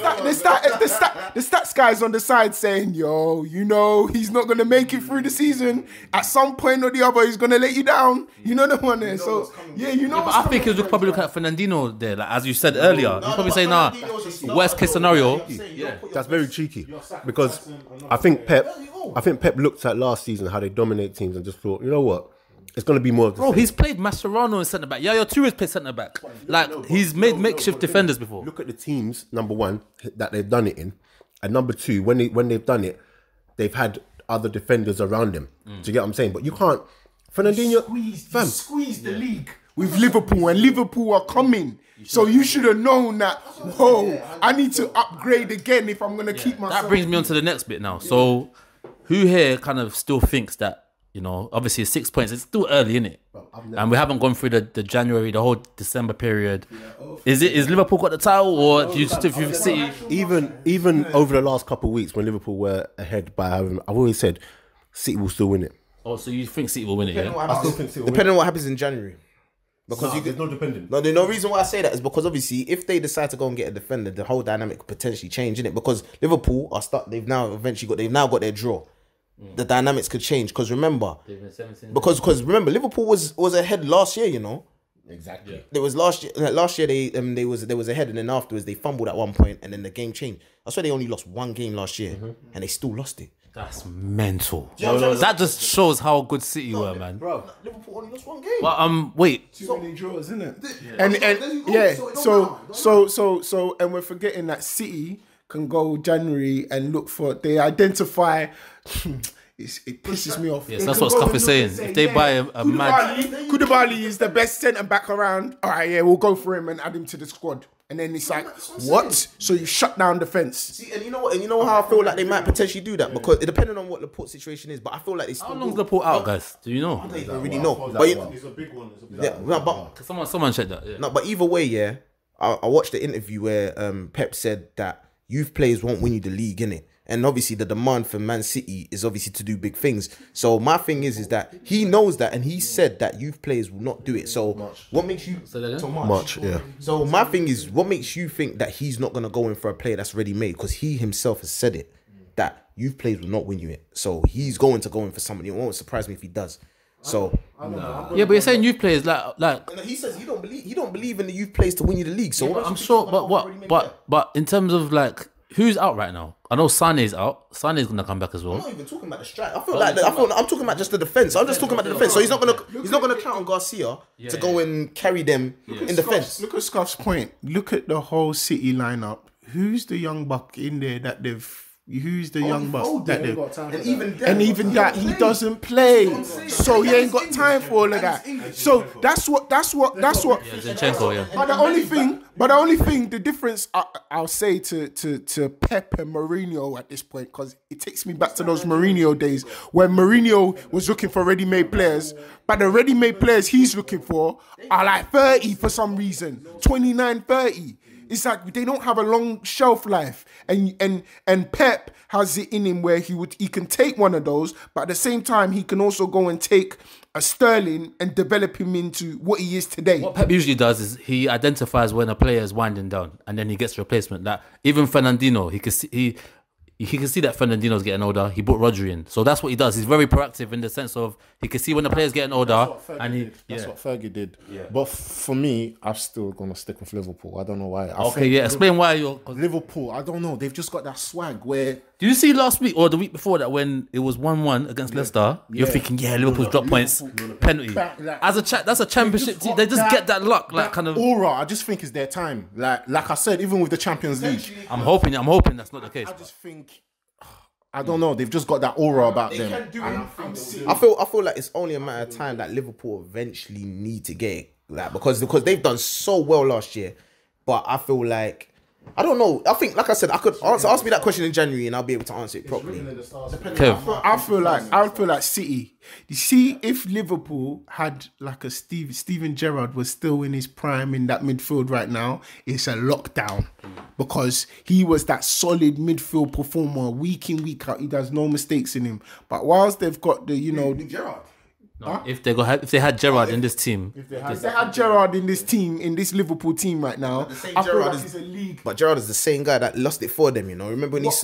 The stats guy's on the side saying, yo, he's not going to make it through the season. At some point or the other, he's going to let you down. You know the one there. So, yeah, but I think he'll probably look at Fernandinho there, like, as you said earlier. He'll probably say, worst case scenario. That's very cheeky. Because I think Pep looked at last season, how they dominate teams, and just thought, you know what? It's going to be more of the same. He's played Mascherano in centre-back. Yaya Touré's played centre-back. Like, he's made makeshift defenders before. Look at the teams, number one, that they've done it in. And number two, when they've done it, they've had other defenders around them. Do you get what I'm saying? But you can't... Fernandinho... Squeeze the league with Liverpool, and Liverpool are coming. So you should have known that, I need to upgrade again if I'm going to keep myself... That brings me on to the next bit now. So, who here kind of still thinks that, obviously 6 points, it's still early, innit? And we haven't gone through the January, the whole December period. Is Liverpool got the title, or do you still City? Even over the last couple of weeks when Liverpool were ahead by, I've always said, City will still win it. Oh, so you think City will win it, yeah? I still think City will win it. Depending on what happens in January. Because there's no dependent. No, the no reason why I say that is because obviously if they decide to go and get a defender, the whole dynamic could potentially change, innit? Because Liverpool are stuck. They've now got their draw. The dynamics could change because remember, Liverpool was ahead last year. Exactly. Yeah. There was last year they was ahead, and then afterwards they fumbled at one point, and then the game changed. That's why they only lost 1 game last year, and they still lost it. That's mental. That just shows how good City were, man. Bro, Liverpool only lost 1 game. But wait. Too many draws, isn't it? So and we're forgetting that City can go January and look for, they identify, it pisses me off. Yes, that's what Skuffy is saying. If they buy a mad... Koulibaly is the best centre-back around. All right, yeah, we'll go for him and add him to the squad. And then it's like, what? So you shut down defense. See, and you know what? And you know how I feel like they might potentially do that because it depending on what Laporte's situation is. But I feel like they still. How long's Laporte out, guys? Do you know? I don't really know. But It's a big one. but Someone check that. Yeah. no, but either way, yeah. I watched the interview where Pep said that youth players won't win you the league, innit? And obviously the demand for Man City is obviously to do big things. So my thing is that he knows that and he said that youth players will not do it. So what makes you so Much, yeah. So my thing is, what makes you think that he's not gonna go in for a player that's ready made? Because he himself has said it that youth players will not win you it. So he's going to go in for somebody. It won't surprise me if he does. So Yeah, but you're saying youth players like he says he don't believe in the youth players to win you the league. So I'm sure, but in terms of like who's out right now? I know Sane's out. Sane's gonna come back as well. I'm not even talking about the strike. I'm talking about just the defense. I'm just talking about the defense. So he's not gonna count on Garcia to go and carry them in defense. Look at Scuff's point. Look at the whole City lineup. Who's the young buck in there that they've? Who's the young buck that they've? And even that he doesn't play, so he ain't got time for all of that. So that's what. Zinchenko, yeah. But the only thing, the difference I'll say to Pep and Mourinho at this point, because it takes me back to those Mourinho days when Mourinho was looking for ready-made players, but the ready-made players he's looking for are like 30 for some reason, 29, 30. It's like they don't have a long shelf life, and Pep has it in him where he can take one of those, but at the same time he can also go and take a Sterling and develop him into what he is today. What Pep usually does is he identifies when a player is winding down, and then he gets a replacement. That even Fernandinho, he can see that Fernandinho's getting older. He brought Rodri in, so that's what he does. He's very proactive in the sense of he can see when the player's getting older, That's what Fergie did. Yeah. But for me, I'm still gonna stick with Liverpool. I don't know why. Explain why you're Liverpool. I don't know. They've just got that swag where. Do you see last week or the week before that when it was 1-1 against Leicester? You're thinking, Liverpool's dropped points, penalty. That's a championship team. They just get that luck, like kind of aura. I just think it's their time. Like I said, even with the Champions League, I'm hoping that's not the case. I just think. I don't know. They've just got that aura about them. I feel like it's only a matter of time that Liverpool eventually need to get it, like because they've done so well last year. But I feel like I don't know. I think, like I said, I could ask me that question in January and I'll be able to answer it properly. I feel like City. You see, if Liverpool had like a Steven Gerrard was still in his prime in that midfield right now, it's a lockdown because he was that solid midfield performer week in, week out. He does no mistakes in him. But whilst they've got the Gerrard. No, if they had Gerrard in this team, if they had Gerrard in this team, in this Liverpool team right now, I feel like it's a league. But Gerrard is the same guy that lost it for them, you know. Remember when No.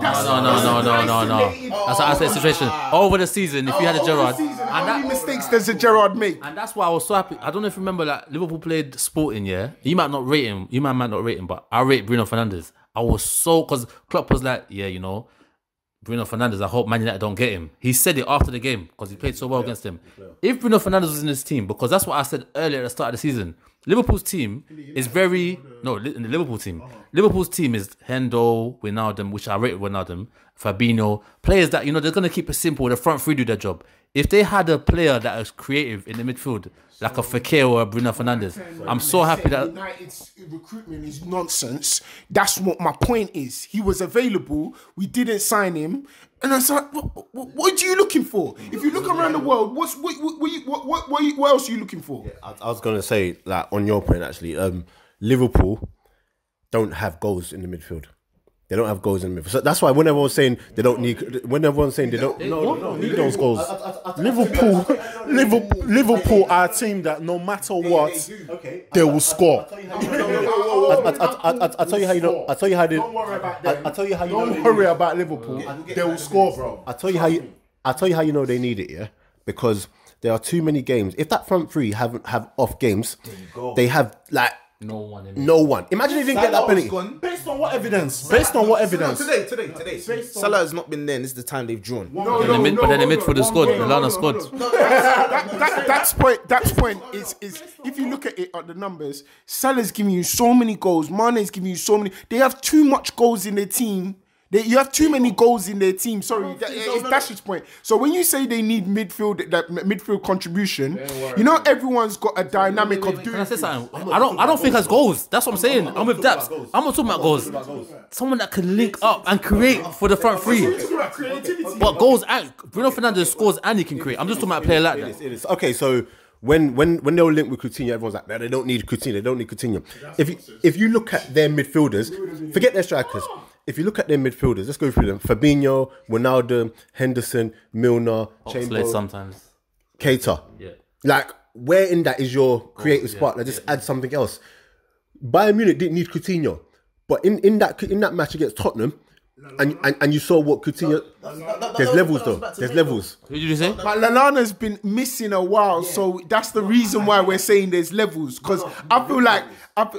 That's the situation. Over the season, if you had a Gerrard, how many mistakes does a Gerrard make? And that's why I was so happy. I don't know if you remember that Liverpool played Sporting, yeah? You might not rate him, but I rate Bruno Fernandes. I was so, because Klopp was like, Bruno Fernandes, I hope Man United don't get him. He said it after the game because he played so well against him. If Bruno Fernandes was in his team, because that's what I said earlier at the start of the season, Liverpool's team is in the Liverpool team. Liverpool's team is Hendo, Wijnaldum, which I rate Wijnaldum, Fabinho, players that, they're going to keep it simple. The front three do their job. If they had a player that was creative in the midfield, like a Fekir or a Bruno Fernandes, I'm so happy that United's recruitment is nonsense. That's what my point is. He was available. We didn't sign him. And I was like, what are you looking for? If you look around the world, what else are you looking for? I was going to say, like, on your point, actually, Liverpool don't have goals in the midfield. They don't have goals in the midfield. So that's why when everyone's saying they don't need, when everyone's saying they don't need those goals. Liverpool are a team that no matter what, they will score. I'll tell you how you know. I'll tell you how they. Don't worry about them. I'll tell you how you know. Don't worry about Liverpool. They will score, bro. I'll tell you how you know they need it. Yeah, because there are too many games. If that front three have off games, they have like. No one. Imagine they didn't get that penalty. Based on what evidence? Today. Salah has not been there, and this is the time they've drawn. But then the midfield has scored. Milano scored. That's point is if you look at it at the numbers, Salah's giving you so many goals, Mane's giving you so many. They have too much goals in their team You have too many goals in their team. Sorry, that's his point. So when you say they need midfield contribution, you know everyone's got a dynamic of doing. Can I say something? I don't think that's goals. That's what I'm saying. I'm with Daps. I'm not talking about goals. Someone that can link up and create for the front three. But goals, Bruno Fernandes scores and he can create. I'm just talking about a player like that. It is. Okay, so when they were linked with Coutinho, everyone's like, they don't need Coutinho. They don't need Coutinho. If you look at their midfielders, forget their strikers. If you look at their midfielders, let's go through them. Fabinho, Ronaldo, Henderson, Milner, Oxlade sometimes. Keita. Yeah. Like, where in that is your creative spark? Like, just add something else. Bayern Munich didn't need Coutinho, but in that match against Tottenham, and you saw what Coutinho. There's levels though. There's levels. Who did you say? But Lallana's been missing a while, so that's the reason why we're saying there's levels. Because I feel like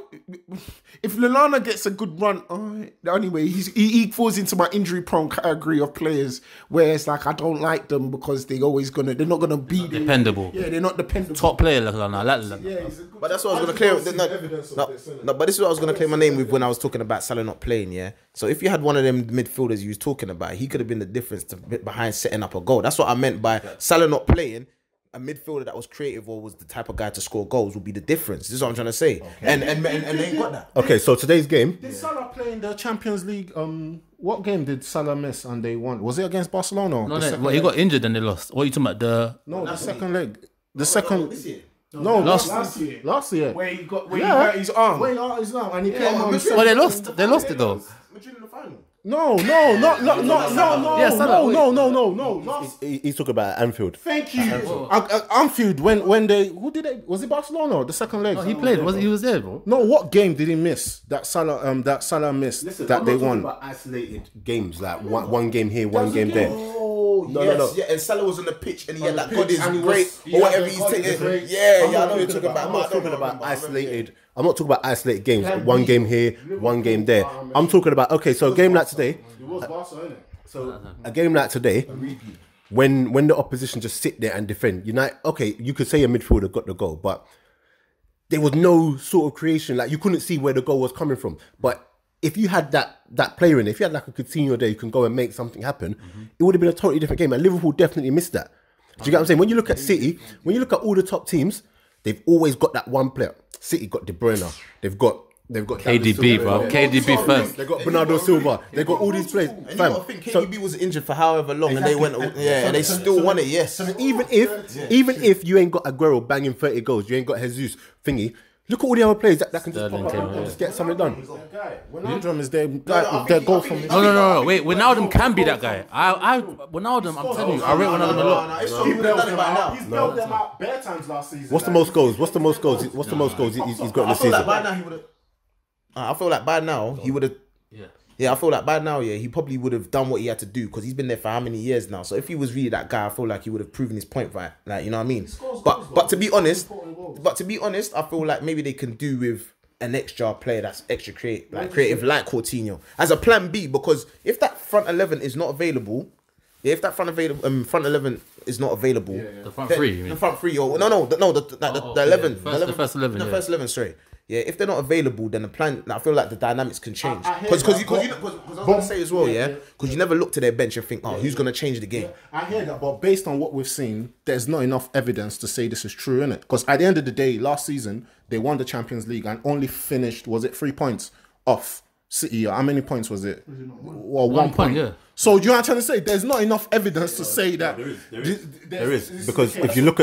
if Lallana gets a good run, anyway, he falls into my injury-prone category of players, where it's like I don't like them because they're not gonna be dependable. Yeah, they're not dependable. Top player like Lallana. Yeah, but that's what I was gonna clear. But this is what I was gonna clear my name with when I was talking about Salah not playing. Yeah. So if you had one of them midfielders you was talking about, he could have been the difference behind setting up a goal. That's what I meant by Salah not playing. A midfielder that was creative or was the type of guy to score goals would be the difference. This is what I'm trying to say. Okay. And they ain't got that. Okay, so today's game. Did Salah play in the Champions League? What game did Salah miss and they won? Was it against Barcelona? No, he got injured and they lost. What are you talking about? The second leg. The second. This year. No, last year. Last year. Where he hurt his arm. Where he hurt his arm and he came on. Well, they lost. They lost it though. Madrid in the final. No. Yeah, Salah, No. He's talking about Anfield. Thank you. Anfield, when they, who did they, was it Barcelona, the second leg? No, he played. He was there, bro. No, what game did he miss that Salah missed that they won? About isolated games, like one game here, one game there. Oh, no. Yeah, and Salah was on the pitch and he had like God is great or whatever he's taking. Yeah, I know you're talking about. I'm not talking about isolated. I'm not talking about isolated games. One game here, one game there. I'm talking about so a game like today. It was Barca, innit? So a game like today, when the opposition just sit there and defend, you could say a midfielder got the goal, but there was no sort of creation. Like you couldn't see where the goal was coming from. But if you had that player in there, if you had like a Coutinho there, you can go and make something happen. It would have been a totally different game. And Liverpool definitely missed that. Do you get what I'm saying? When you look at City, when you look at all the top teams, they've always got that one player. City got De Bruyne. They've got KDB, bro. KDB first. They got Bernardo Silva. They got all these players. And you got to think KDB was injured for however long, and they went, and they still won it. Yes. So even if you ain't got Aguero banging 30 goals, you ain't got Jesus thingy. Look at all the other players that can just pop up and just get something done. Wijnaldum is their goal from. No. Wait, Wijnaldum can be that guy. Wijnaldum, I'm telling you, I rate Wijnaldum a lot. He's bailed them out bare times last season. What's the most goals? What's the most goals he's got in the season? I feel like by now he would have. Yeah, I feel like by now, he probably would have done what he had to do because he's been there for how many years now. So if he was really that guy, I feel like he would have proven his point, right? Like, you know what I mean? But to be honest, I feel like maybe they can do with an extra player that's extra creative like Coutinho as a plan B, because if that front 11 is not available, the front 11 is not available. The front three, you mean? The front three, or the 11, the first 11, first 11. Sorry. Yeah, if they're not available, then the plan. I feel like the dynamics can change. Because I was gonna say as well, because you never look to their bench and think, who's gonna change the game? I hear that, but based on what we've seen, there's not enough evidence to say this is true, innit? Because at the end of the day, last season they won the Champions League and only finished 3 points off City. How many points was it? Well, 1 point. Yeah. So do you know what I'm trying to say? There's not enough evidence to say that. There is because if you look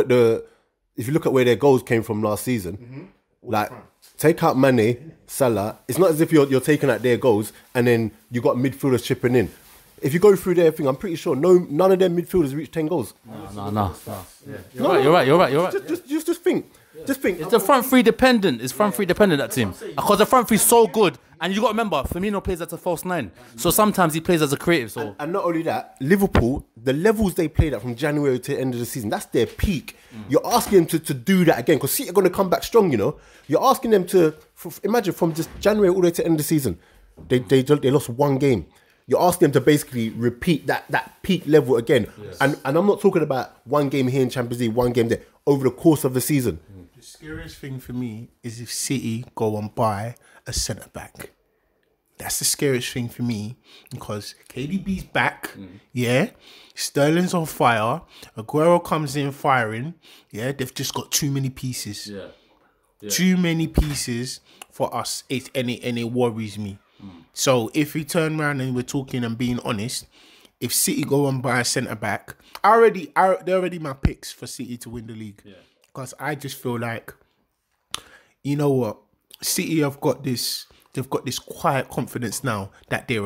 at where their goals came from last season. Like, take out Mane, Salah. It's not as if you're taking out their goals and then you got midfielders chipping in. If you go through their thing, I'm pretty sure none of their midfielders reach 10 goals. No. Yeah. You're right. Just think. Just think. It's the front three dependent. It's front three dependent, that team. Because the front three is so good. And you got to remember, Firmino plays as a false 9. So sometimes he plays as a creative. So and not only that, Liverpool, the levels they played at from January to the end of the season, that's their peak. You're asking them to do that again because City are going to come back strong, you know. You're asking them to, imagine from just January all the way to the end of the season, they lost one game. You're asking them to basically repeat that peak level again. Yes. And I'm not talking about one game here in Champions League, one game there, over the course of the season. The scariest thing for me is if City go and buy a centre-back. That's the scariest thing for me because KDB's back, yeah. Sterling's on fire. Aguero comes in firing, yeah. They've just got too many pieces. Yeah. Too many pieces for us. And it worries me. So if we turn around and we're talking and being honest, if City go and buy a centre back, they're already my picks for City to win the league. Because I just feel like, you know what, City have got this. They've got this quiet confidence now that they're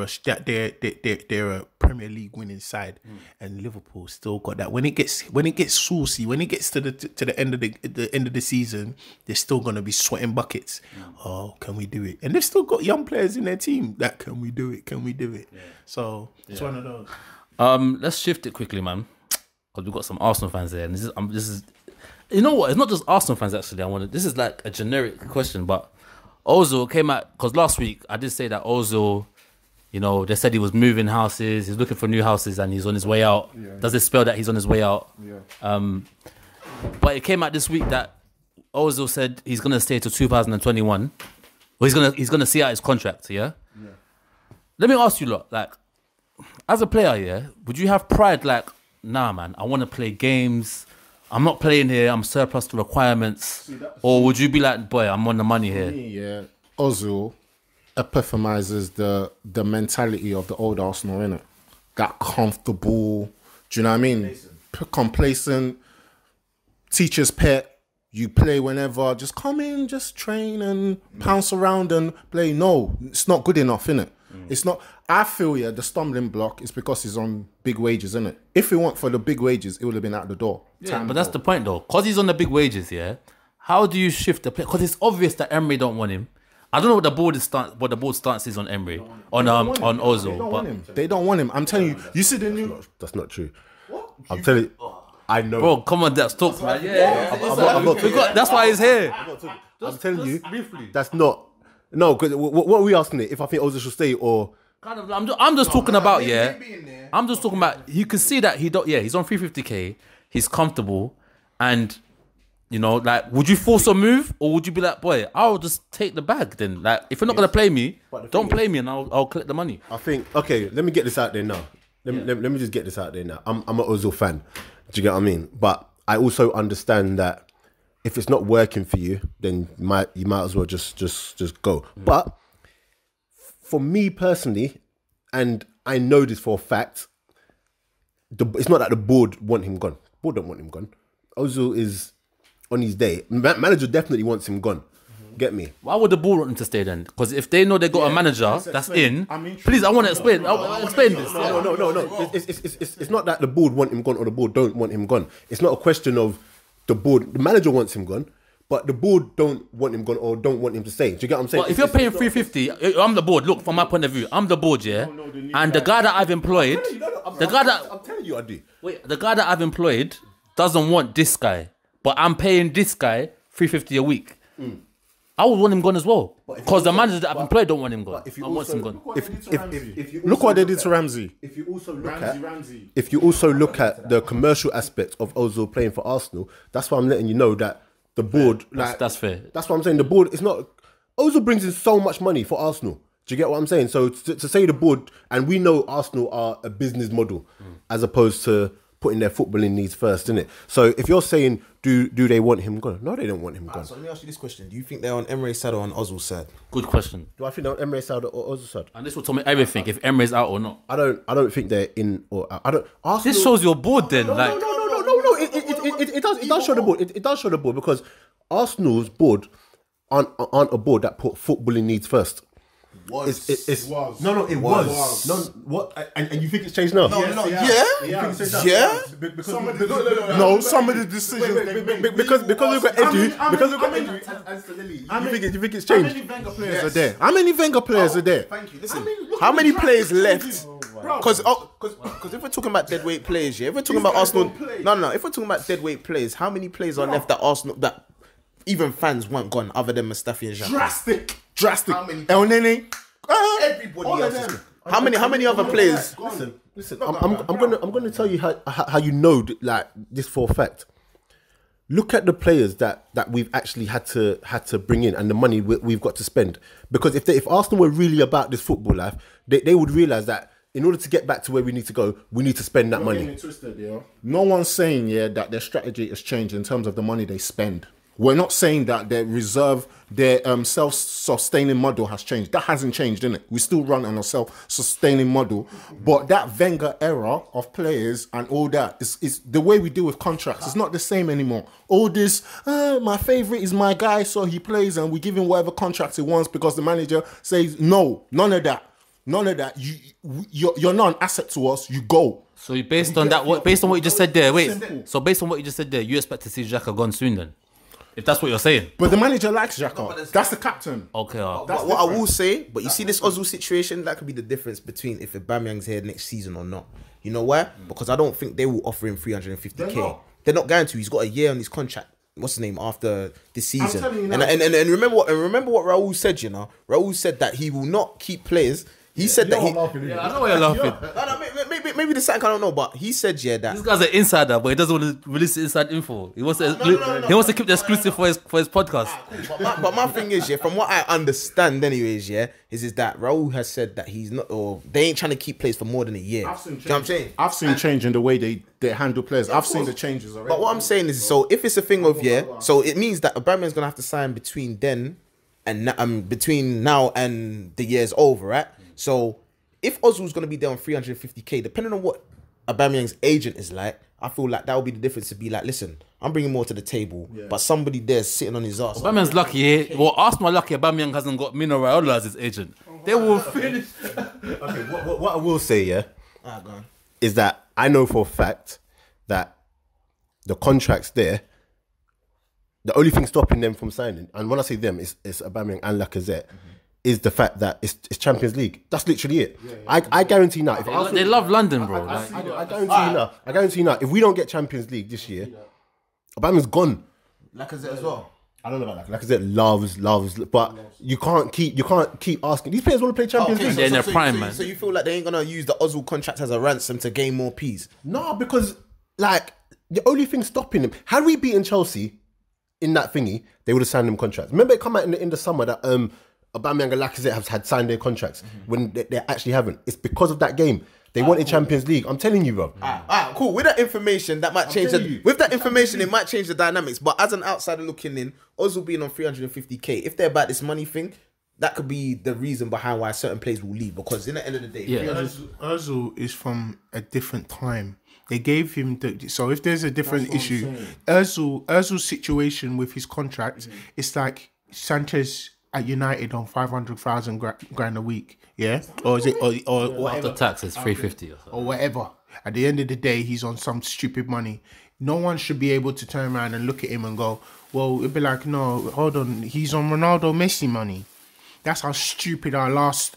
a Premier League winning side, and Liverpool still got that. When it gets saucy, when it gets to the end of the end of the season, they're still gonna be sweating buckets. Oh, can we do it? And they've still got young players in their team that can we do it? Can we do it? So it's one of those. Let's shift it quickly, man, because we've got some Arsenal fans there, and this is, you know what? It's not just Arsenal fans actually. This is like a generic question, but Ozil came out, because last week I did say that Ozil, you know, they said he was moving houses, he's looking for new houses, and he's on his way out. Does it spell that he's on his way out? But it came out this week that Ozil said he's gonna stay till 2021, or he's gonna see out his contract. Yeah. Let me ask you, lot, like, as a player, yeah, would you have pride? Like, nah, man, I want to play games. I'm not playing here. I'm surplus to requirements. Or would you be like, boy, I'm on the money here? Yeah, Ozil epitomizes the mentality of the old Arsenal, innit? That comfortable, do you know what I mean? Complacent, teacher's pet. You play whenever. Just come in, just train and pounce around and play. No, it's not good enough, innit? It's not. I feel the stumbling block is because he's on big wages, isn't it? If it weren't for the big wages, it would have been out the door. Yeah, but that's the point though. Because he's on the big wages, yeah. How do you shift the play? Because it's obvious that Emery don't want him. I don't know what the board stance is on Emery, on Ozil. They don't want him. I'm telling you. You see the new. That's not true. What? I'm telling you. I know. Bro, come on, that's talk, man. I'm not that's why he's here. I'm telling you. That's not. No, because what are we asking it? If I think Ozil should stay or... Kind of, I'm just talking about, I'm just talking about, you can see that he's on 350k, he's comfortable, and, you know, like, would you force a move, or would you be like, boy, I'll just take the bag then? Like, if you're not going to play me, don't play me and I'll collect the money. I think, okay, let me get this out there now. Let me just get this out there now. I'm an Ozil fan, do you get what I mean? But I also understand that if it's not working for you, then you might as well just go. But for me personally, and I know this for a fact, it's not that the board want him gone. The board don't want him gone. Ozil is on his day. Manager definitely wants him gone. Get me? Why would the board want him to stay then? Because if they know they got a manager that's in, please, I want to explain. I'll explain this. No. It's not that the board want him gone or the board don't want him gone. It's not a question of the manager wants him gone, but the board don't want him gone or don't want him to stay. Do you get what I'm saying? But if you're paying 350, I'm the board. Look, from my point of view, I'm the board, yeah? And the guy that I've employed, I'm telling you I do. Wait, the guy that I've employed doesn't want this guy, but I'm paying this guy 350 a week. I would want him gone as well. Because the managers that I've employed don't want him gone. I want him gone. Look what they did to Ramsey. If you also look at the commercial aspect of Ozil playing for Arsenal, that's why I'm letting you know that the board... That's fair. That's what I'm saying. The board is not... Ozil brings in so much money for Arsenal. Do you get what I'm saying? So to say the board... And we know Arsenal are a business model as opposed to putting their footballing needs first, innit? So if you're saying, do they want him gone? No, they don't want him gone. So let me ask you this question. Do you think they're on Emery's side or on Ozil's side? Good question. Do I think they're on Emery's side or Ozil's side? And this will tell me everything, if Emery's out or not. I don't think they're in or out. Arsenal, this shows your board then. No. It does show the board. It does show the board because Arsenal's board aren't a board that put footballing needs first. It was. No, what? And you think it's changed now? No. Yeah. Some of the decisions because we've got Edu. You think it's changed? How many Wenger players are there? Thank you. Listen, how many players left? Because if we're talking about deadweight players, if we're talking about Arsenal, no. If we're talking about deadweight players, how many players are left that Arsenal that even fans weren't gone other than Mustafi and Xhaka? Drastic. El Nene. Everybody else. How many other players? Listen. I'm gonna tell you how you know like this for a fact. look at the players that we've actually had to bring in and the money we've got to spend. Because if Arsenal were really about this football life, they would realise that in order to get back to where we need to go, we need to spend that money. Twisted, yeah. No one's saying that their strategy has changed in terms of the money they spend. We're not saying that their self-sustaining model has changed. That hasn't changed, innit? We still run on a self-sustaining model. But that Wenger era of players and all that is the way we deal with contracts. It's not the same anymore. All this, my favourite is my guy, so he plays and we give him whatever contracts he wants because the manager says, no, none of that. None of that. You're not an asset to us. You go. So based on what you just said there, So based on what you just said there, you expect to see Xhaka gone soon then? If that's what you're saying. But the manager likes Xhaka. That's the captain. Okay. What I will say, but you see this Ozil situation, that could be the difference between if Aubameyang's here next season or not. You know why? Because I don't think they will offer him 350k. They're not going to. He's got a year on his contract. What's the name after this season? And remember what Raul said. You know, Raul said that he will not keep players. He said that he. I know why you're laughing. Maybe the second I don't know, but he said that this guy's an insider, but he doesn't want to release the inside info. He wants to. He wants to keep the exclusive for his podcast. But my thing is, from what I understand, anyways, is that Raul has said that he's not, or they ain't trying to keep players for more than a year. You know what I'm saying? I've seen change in the way they handle players. I've seen the changes already. But what I'm saying is, so if it's a thing of so it means that Aubameyang's gonna have to sign between then and between now and the year's over, right? So if Ozil's going to be there on 350k, depending on what Aubameyang's agent is like, I feel like that would be the difference to be like, listen, I'm bringing more to the table, but somebody there's sitting on his ass. Aubameyang's lucky. Well, Arsenal are lucky Aubameyang hasn't got Mino Raiola as his agent. They will finish. Okay, what I will say, is that I know for a fact that the contracts there, the only thing stopping them from signing, and when I say them, it's Aubameyang and Lacazette, is the fact that it's Champions League. That's literally it. I guarantee now. If they love London, bro. I guarantee now. If we don't get Champions League this year, Aubameyang's gone. Lacazette as well. I don't know about that. Lacazette loves, but you can't keep asking. These players want to play Champions League. They're in their prime, man. So you feel like they ain't gonna use the Ozil contract as a ransom to gain more peas? No, because like the only thing stopping them, had we beaten Chelsea in that thingy, they would have signed them contracts. Remember, it come out in the summer that Aubameyang and Lacazette have had signed their contracts when they actually haven't. It's because of that game. They wanted Champions League. I'm telling you, bro. Cool. With that information, that might change. With that information, it might change the dynamics. But as an outsider looking in, Ozil being on 350k, if they're about this money thing, that could be the reason behind why certain players will leave. Because in the end of the day, Ozil is from a different time. They gave him so if there's a different issue, Ozil's situation with his contract, it's like Sanchez at United on 500,000 grand a week, or is it or after tax it's 350 or whatever. At the end of the day, he's on some stupid money. No one should be able to turn around and look at him and go, well, it'd be like, no, hold on, he's on Ronaldo, Messi money. That's how stupid our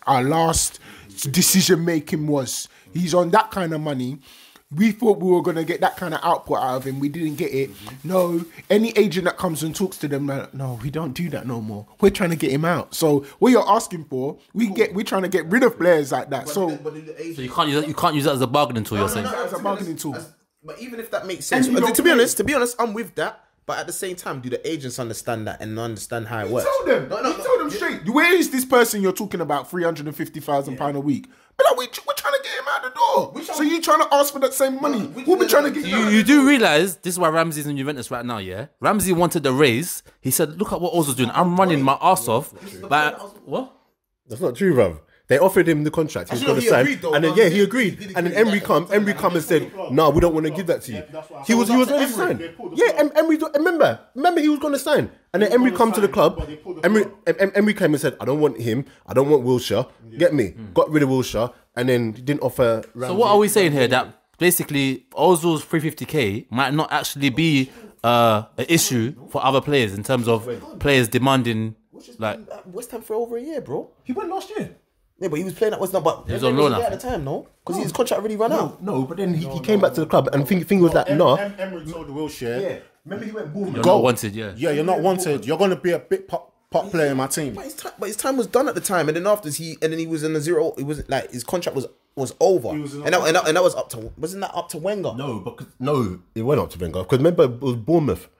last decision making was. He's on that kind of money. We thought we were going to get that kind of output out of him. We didn't get it. No, any agent that comes and talks to them, like, no, we don't do that no more. We're trying to get him out. So what you're asking for, we're trying to get rid of players like that. So you can't use that as a bargaining tool. You're saying as a bargaining tool. But even if that makes sense, to be honest, I'm with that. But at the same time, do the agents understand that and understand how it works? Tell them. Tell them straight. Where is this person you're talking about? £350,000 a week. But like, we're trying to get him out the door. So you trying to ask for that same money? We'll be trying to get you do realize this is why Ramsey's in Juventus right now, yeah? Ramsey wanted the raise. He said, "Look at what Ozil's doing. I'm running my ass off." But what? That's not true, bruv. They offered him the contract. He was going to sign, and then he agreed. And then Emery come and said, "No, we don't want to give that to you." He was going to sign. Yeah, Emery. Remember, he was going to sign. And then Emery come to the club. Emery came and said, "I don't want him. I don't want Wilshere. Get me." Got rid of Wilshere, and then didn't offer. Ramsey. So what are we saying here? That basically Ozil's 350k might not actually be an issue for other players in terms of players demanding like West Ham for over a year, bro. He went last year. Yeah, but he was playing at West Ham, but he was on loan at the time, no? Because his contract already ran out. No, but then he came back to the club and thing was that, no. Emery told Wilshere. Yeah. Remember he went boom. You're not wanted, yeah. Yeah, you're not wanted. You're going to be a bit pop player in my team. But his time was done at the time, and then after he was in the zero. It was like his contract was over, and that was up to, wasn't that up to Wenger? No, it went up to Wenger because remember it was Bournemouth.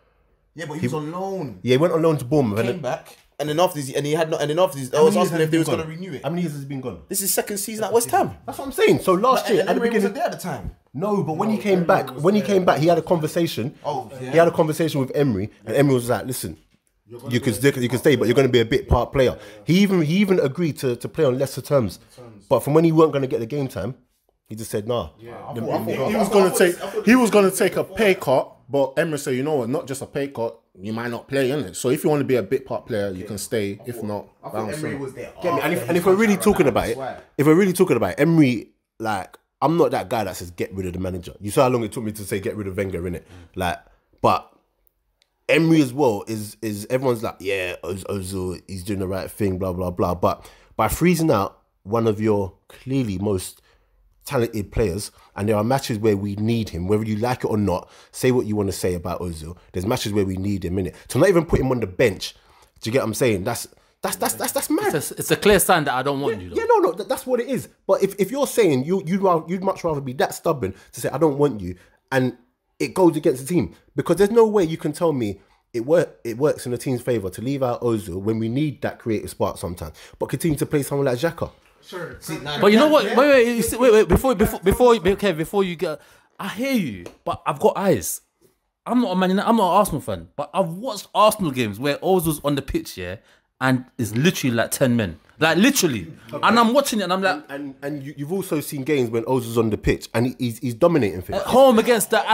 Yeah, but he was on loan. Yeah, he went on loan to Bournemouth. Came back. And then after this, I was asking if they was going to renew it. How many years has he been gone? This is second season at West Ham. That's what I'm saying. So last year, at the beginning, wasn't there at the time. No, but when he came back, he had a conversation. He had a conversation with Emery, and Emery was like, "Listen, you can stay, but you're going to be a bit part player." He even agreed to play on lesser terms, but from when he weren't going to get the game time, he just said, "Nah." He was going to take a pay cut, but Emery said, "You know what? Not just a pay cut. You might not play, innit? So if you want to be a bit part player, you can stay. If not, bounce." Emery was there. Get me? And if we're really talking about it, Emery, like, I'm not that guy that says get rid of the manager. You saw how long it took me to say get rid of Wenger, innit? Like, but Emery as well is everyone's like, yeah, Ozil, he's doing the right thing, blah blah blah. But by freezing out one of your clearly most talented players, and there are matches where we need him, whether you like it or not, say what you want to say about Ozil. There's matches where we need him, innit? To not even put him on the bench, do you get what I'm saying? That's mad. It's a clear sign that I don't want you, though. Yeah, no, that's what it is. But if you're saying you'd much rather be that stubborn to say I don't want you, and it goes against the team, because there's no way you can tell me it works in the team's favour to leave out Ozil when we need that creative spark sometimes, but continue to play someone like Xhaka. Sure. But you know what? Wait. Before you get, I hear you, but I've got eyes. I'm not an Arsenal fan, but I've watched Arsenal games where Ozil's on the pitch, yeah, and it's literally like 10 men, like literally, and I'm watching it and I'm like, and you've also seen games when Ozil's on the pitch and he's dominating things. Home against the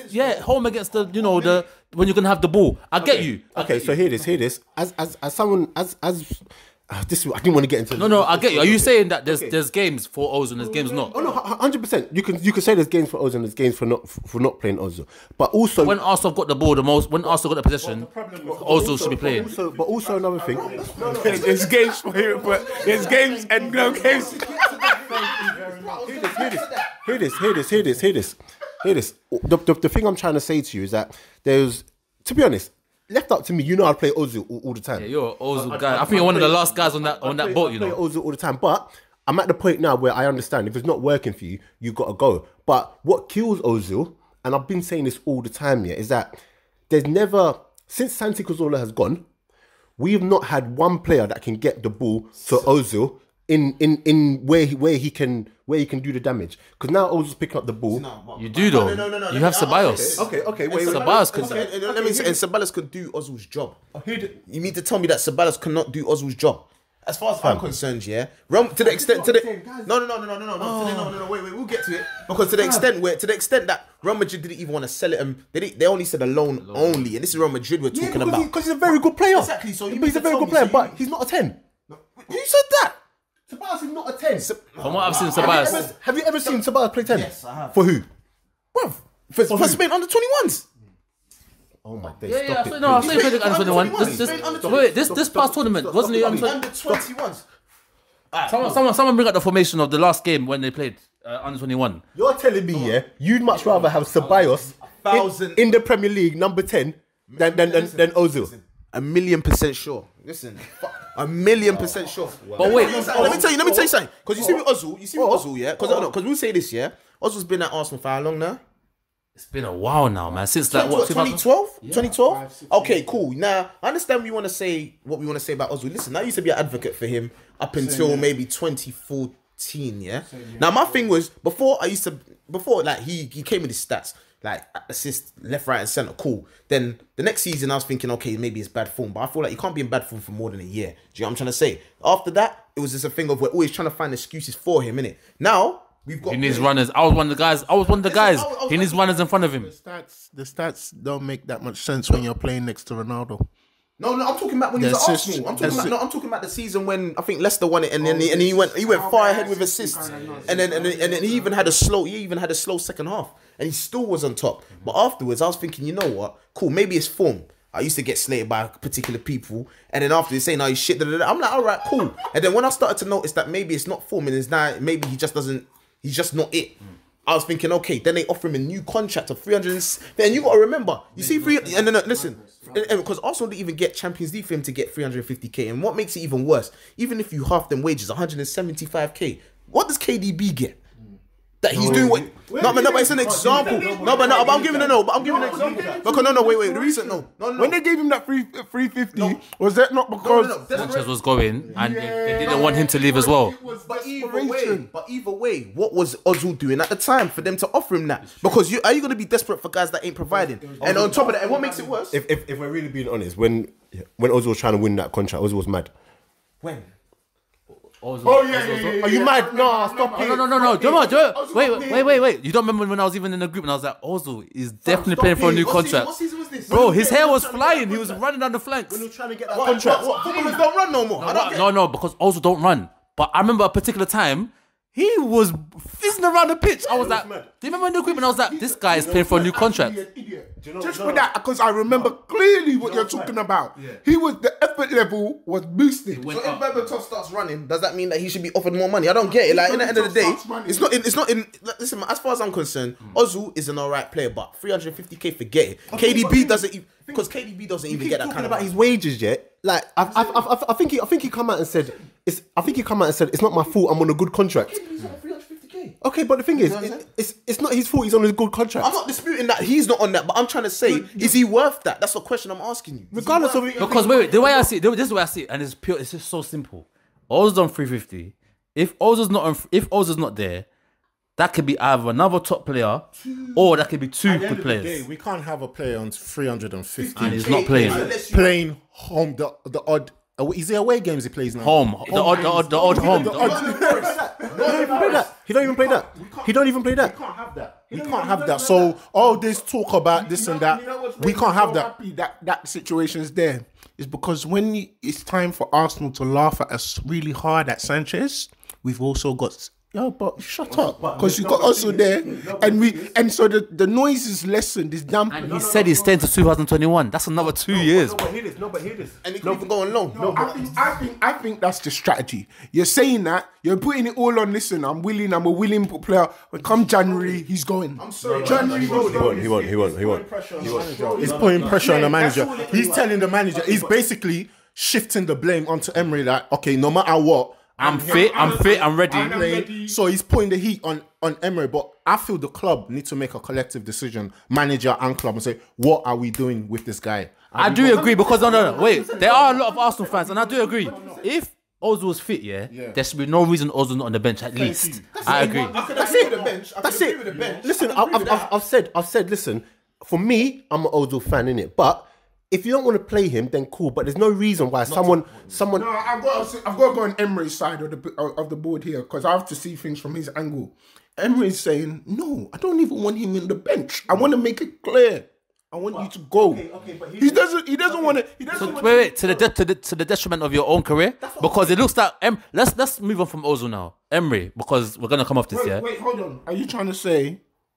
when you're gonna have the ball. I get you. Okay, so hear this. As someone this I didn't want to get into. No, I get you. Are you saying that there's games for Ozil and there's games not? Oh no, 100%. You can say there's games for Ozil and there's games for not playing Ozil. But also when Arsenal got the ball the most, when Arsenal got the possession, Ozil should be playing. But also another thing. There's games for him, but there's games and no games. Hear this. The thing I'm trying to say to you is that there's, to be honest, left up to me, you know I'd play Ozil all the time. Yeah, you're an Ozil guy. I think you're one of the last guys on that boat, you know. I play Ozil all the time, but I'm at the point now where I understand if it's not working for you, you've got to go. But what kills Ozil, and I've been saying this all the time, yeah, is that there's never, since Santi Cazorla has gone, we've not had one player that can get the ball to Ozil in where he can do the damage. Because now Ozil's picking up the ball. You do though. No. You have Ceballos. Okay. Wait. Ceballos could. Let me say, and Ceballos could do Ozil's job. You mean to tell me that Ceballos cannot do Ozil's job? As far as I'm concerned, yeah. No. Wait. We'll get to it because to the extent that Real Madrid didn't even want to sell it, they only said a loan only, and this is Real Madrid we're talking about. Because he's a very good player. Exactly. So he's a very good player, but he's not a 10. Who said that? Ceballos is not a 10. From what I've seen, Ceballos. Have you ever seen Ceballos play 10? Yes, I have. For who? Bruv, for Spain under 21s. Oh my days. Yeah. I saw you played the under 21. This past tournament wasn't it under 21s? Someone bring up the formation of the last game when they played under 21. You're telling me, yeah, you'd much rather have Ceballos in the Premier League number 10 than Ozil. 1,000,000% sure. Listen, 1,000,000% sure. But wait, let me tell you something. Because you see with Ozil, yeah. Because we'll say this, yeah. Ozil's been at Arsenal for how long now? It's been a while now, man. Since like what? 2012? 2012? Okay, cool. Now I understand we want to say what we want to say about Ozil. Listen, I used to be an advocate for him up until maybe 2014. Yeah. Now my thing was before like he came with his stats. Like assist, left, right, and centre, cool. Then the next season, I was thinking, okay, maybe it's bad form, but I feel like you can't be in bad form for more than a year. Do you know what I'm trying to say? After that, it was just a thing of we're always trying to find excuses for him, innit? Now we've got. He needs runners. I was one of the guys. He needs runners in front of him. The stats don't make that much sense when you're playing next to Ronaldo. No, I'm talking about when he was at Arsenal. I'm talking about the season when I think Leicester won it, and then he went far ahead with assists, and then he even had a slow second half, and he still was on top. But afterwards, I was thinking, you know what? Cool, maybe it's form. I used to get slated by particular people, and then after they say, "No, he's shit," I'm like, all right, cool. And then when I started to notice that maybe it's not form, and it's not, maybe he's just not it. I was thinking, okay, then they offer him a new contract of 300. Then you got to remember, you see, and then listen, because Arsenal didn't even get Champions League for him to get 350k. And what makes it even worse, even if you half them wages, 175k, what does KDB get? that he's doing what. No, but it's an example. But I'm giving an example. Because wait. The reason, When they gave him that 350, was that not because Sanchez was going and they didn't want him to leave as well? But either way, what was Ozil doing at the time for them to offer him that? Because are you going to be desperate for guys that ain't providing? And on top of that, and what makes it worse? If we're really being honest, when Ozil was trying to win that contract, Ozil was mad. When? Are you mad? No, stop it. No. Wait. You don't remember when I was even in the group and I was like, Ozil is definitely playing for a new contract. What season was this? Bro, his hair was flying. He was running down the flanks. When he was trying to get that contract. What? Footballers don't run no more. No, because Ozil don't run. But I remember a particular time, he was fizzing around the pitch. I was like, do you remember in the group? And I was like, this guy is playing for a new contract. just for that, because I remember clearly what you're talking about. He was, the effort level was boosted. So if Berbatov starts running, does that mean that he should be offered more money? I don't get it. Like, in the end of the day, it's not in. Listen, man, as far as I'm concerned, Ozil is an alright player, but 350k, forget it. KDB doesn't even, because KDB doesn't even get that kind of about his wages yet. Like I think he come out and said it's not my fault. I'm on a good contract. Okay, but the thing is, it's not his fault. He's on a good contract. I'm not disputing that he's not on that, but I'm trying to say, is he worth that? That's the question I'm asking you. Regardless of it, because wait, the way I see it, this is the way I see it, and it's pure. It's just so simple. Ozil's on 350. If Ozil's not there, that could be either another top player or that could be two good players. We can't have a player on 350 and he's not playing. Playing home the odd. Is there away games he plays now? Home. The odd home. He don't even play that. He don't even play that. We can't have that. So all this talk about this and that, we can't have that. That situation's there. It's because when it's time for Arsenal to laugh at us really hard at Sanchez, we've also got but shut up, because you got Ozil there, and so the noise is lessened, is dampened. And he said he's staying to 2021. That's another 2 years. But hear this. And he can even go on loan. I think that's the strategy. You're saying that, you're putting it all on, listen, I'm a willing player. When come January, he's going. I'm sorry. January, he won't. He's putting pressure on the manager. He's telling the manager, he's basically shifting the blame onto Emery, like, okay, no matter what, I'm fit, I'm ready. So he's putting the heat on Emery, but I feel the club need to make a collective decision, manager and club, and say, what are we doing with this guy? I do agree, because no, wait, there are a lot of Arsenal fans, and I do agree. If Ozil was fit, there should be no reason Ozil not on the bench at least. I agree. That's it. Listen, I've said, listen, for me, I'm an Ozil fan, innit? But if you don't want to play him, then cool. But there's no reason why someone. No, I've got to go on Emery's side of the board here, because I have to see things from his angle. Emery's saying, no, I don't even want him in the bench. I want to make it clear. I want you to go. Okay, but he doesn't want to. Wait, to the detriment of your own career, because it looks like let's move on from Ozil now. Emery, because we're gonna come off this. Wait, hold on. Are you trying to say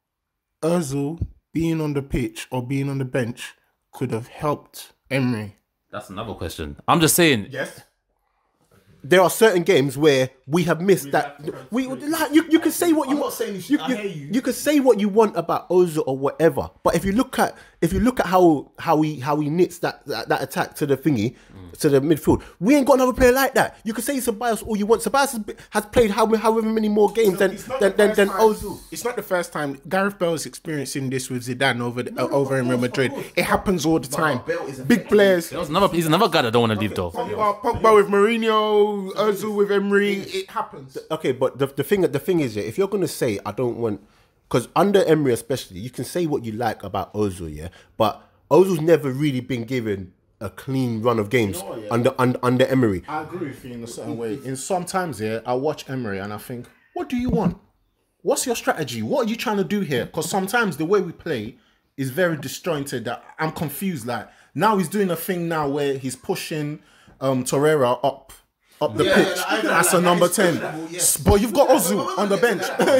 Ozil being on the pitch or being on the bench could have helped Emery? That's another question. I'm just saying. Yes. There are certain games where we have missed that. You can say what you want. You can say what you want about Ozil or whatever, but if you look at how he knits that attack to the thingy, to the midfield, we ain't got another player like that. You can say Ceballos all you want. Ceballos has played however many more games than Ozil. It's not the first time. Gareth Bale's experiencing this with Zidane over in Real Madrid. It happens all the time. Big players. He's another guy that don't want to leave though. Pogba with Mourinho, Ozil with Emery. It happens. Okay, but the thing is, if you're gonna say I don't want, because under Emery especially, you can say what you like about Ozil, but Ozil's never really been given a clean run of games under Emery. I agree with you in a certain way. In sometimes, I watch Emery and I think, what do you want? What's your strategy? What are you trying to do here? Because sometimes the way we play is very disjointed that I'm confused. Like, now he's doing a thing now where he's pushing Torreira up the pitch as a number 10. But you've got Ozil on the bench.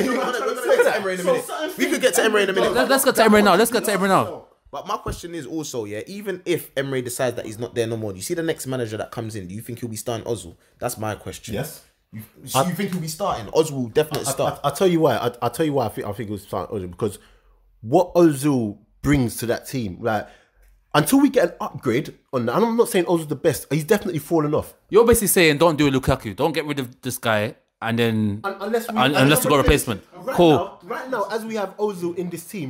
We could get to Emery in a minute. Let's get to Emery now. But my question is also, even if Emery decides that he's not there no more, do you see the next manager that comes in? Do you think he'll be starting Ozil? That's my question. Yes. You think he'll be starting? Ozil will definitely start. I'll tell you why. I'll tell you why I think he'll start Ozil, because what Ozil brings to that team, like, until we get an upgrade on that, and I'm not saying Ozil's the best, he's definitely fallen off. You're basically saying don't do a Lukaku, don't get rid of this guy and then Unless unless you got a replacement. Cool. Right now, as we have Ozil in this team,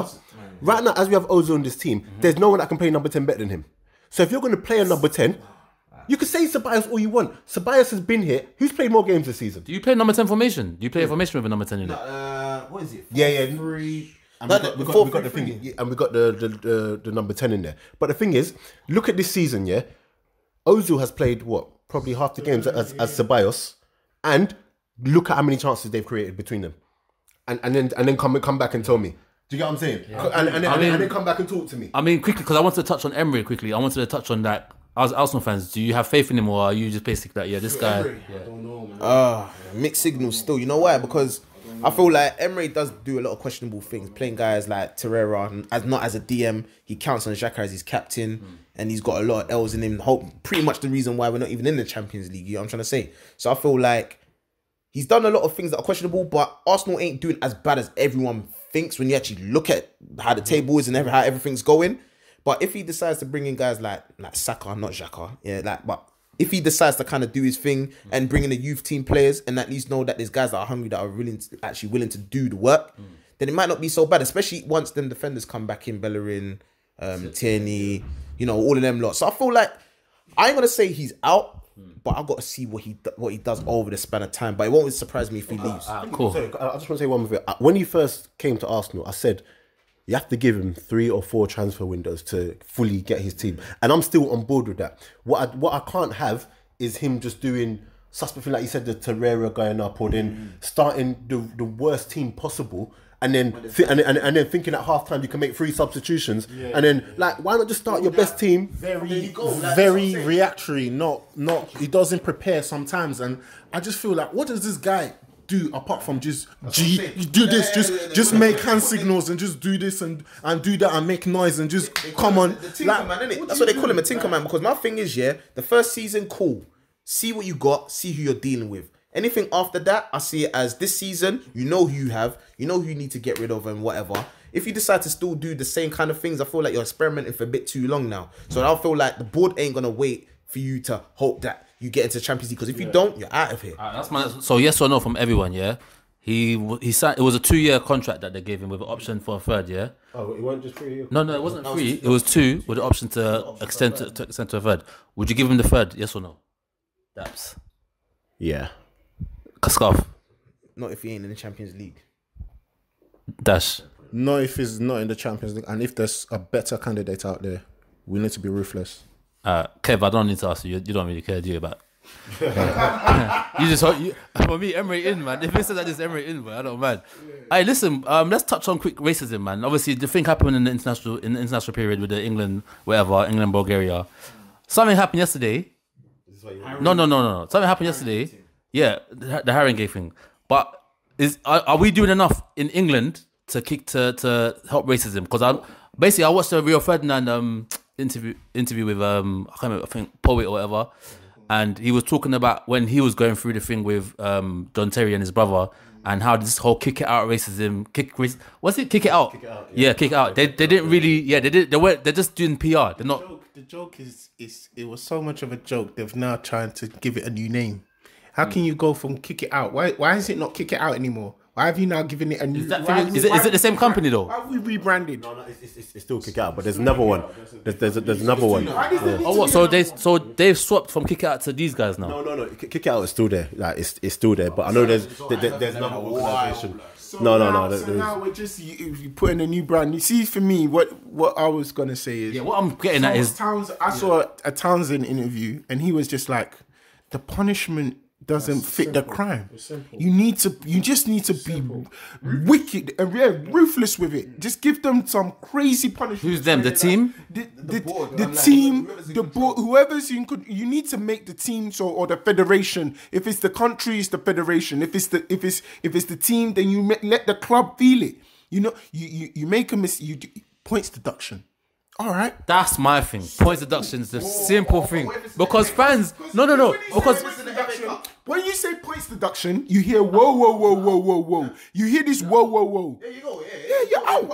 as we have Ozil in this team, there's no one that can play number 10 better than him. So if you're going to play a number 10, you can say Ceballos all you want. Ceballos has been here. Who's played more games this season? Do you play number 10 formation? Do you play a formation with a number 10 in it? What is it? Yeah. 3. And we got the thing, and we got the number 10 in there. But the thing is, look at this season, yeah. Ozil has played probably half the games as Ceballos, and look at how many chances they've created between them, and then come back and tell me. Do you get what I'm saying? Yeah. And then come back and talk to me. I mean, quickly, because I wanted to touch on Emery quickly. I wanted to touch on that. As Arsenal fans, do you have faith in him, or are you just basically that? Yeah, this guy. I don't know, man. Mixed signals still. You know why? Because I feel like Emery does do a lot of questionable things. Playing guys like Torreira, not as a DM, he counts on Xhaka as his captain, and he's got a lot of L's in him. Pretty much the reason why we're not even in the Champions League. You know what I'm trying to say? So I feel like he's done a lot of things that are questionable, but Arsenal ain't doing as bad as everyone thinks when you actually look at how the table is and how everything's going. But if he decides to bring in guys like Saka, not Xhaka, but if he decides to kind of do his thing and bring in the youth team players and at least know that there's guys that are hungry, that are willing to do the work, then it might not be so bad, especially once them defenders come back in, Bellerin, Tierney, all of them lot. So I feel like, I ain't going to say he's out, but I've got to see what he does over the span of time. But it won't surprise me if he leaves. Cool. Sorry, I just want to say one more thing. When he first came to Arsenal, I said, you have to give him 3 or 4 transfer windows to fully get his team. And I'm still on board with that. What I can't have is him just doing suspect thing, like you said, the Torreira going up, or then starting the worst team possible, and then and then thinking at halftime you can make 3 substitutions, and then why not just start your best team? Very reactionary. Not he doesn't prepare sometimes, and I just feel like, what does this guy do apart from just just make hand signals and just do this and do that and make noise and just come on. The Tinkerman, innit? That's what they call him, a Tinkerman. Because my thing is, the first season, cool. See what you got, see who you're dealing with. Anything after that, I see it as this season, you know who you have, you know who you need to get rid of and whatever. If you decide to still do the same kind of things, I feel like you're experimenting for a bit too long now. So I feel like the board ain't going to wait for you to hope that you get into Champions League, because if you don't, you're out of here. So yes or no from everyone, yeah? He signed, it was a 2-year contract that they gave him with an option for a 3rd, yeah? Oh, it wasn't just 3? No, it wasn't 3. It was 2 with the option to extend to a 3rd. Would you give him the 3rd, yes or no? DAPS. Yeah. SKUFF. Not if he ain't in the Champions League. Dash. Not if he's not in the Champions League, and if there's a better candidate out there, we need to be ruthless. Kev, I don't need to ask you. You don't really care, do you, about for me, Emery in, man. If it says that it's Emery in, man, I don't mind. Hey, listen, let's touch on quick racism, man. Obviously, the thing happened in the international period with the England, Bulgaria. Something happened yesterday. No. Something happened yesterday. Yeah, the Haringey thing. But are we doing enough in England to help racism? Because I watched the Rio Ferdinand interview with I can't remember, I think Poet or whatever, and he was talking about when he was going through the thing with John Terry and his brother, and how this whole kick it out racism, kick it out? Yeah, kick it out. They didn't really, they're just doing PR. They're not. The joke is it was so much of a joke. They've now trying to give it a new name. How can you go from kick it out? Why is it not kick it out anymore? Why have you now given it a new? Is it the same company though? Why have we rebranded? No, it's still Kick Out, but there's another one. There's another one. Oh, what? So they've swapped from Kick Out to these guys now. No. Kick Out is still there. Like it's still there, but I know there's another organisation. No. So now we're just you put in a new brand. You see, for me, what I was gonna say is, what I'm getting at is I saw a Townsend interview, and he was just like, the punishment doesn't fit the crime. You just need to be wicked and ruthless with it. Just give them some crazy punishment. Who's them? The team? The team, the board, whoever's you need to make the team or the federation. If it's the country, it's the federation. If it's the team, then you let the club feel it. You make a points deduction. All right, that's my thing. Points deduction is the simple thing, because fans. No. Because when you say points deduction, you hear whoa. You hear this whoa. There you go. Yeah, you're out.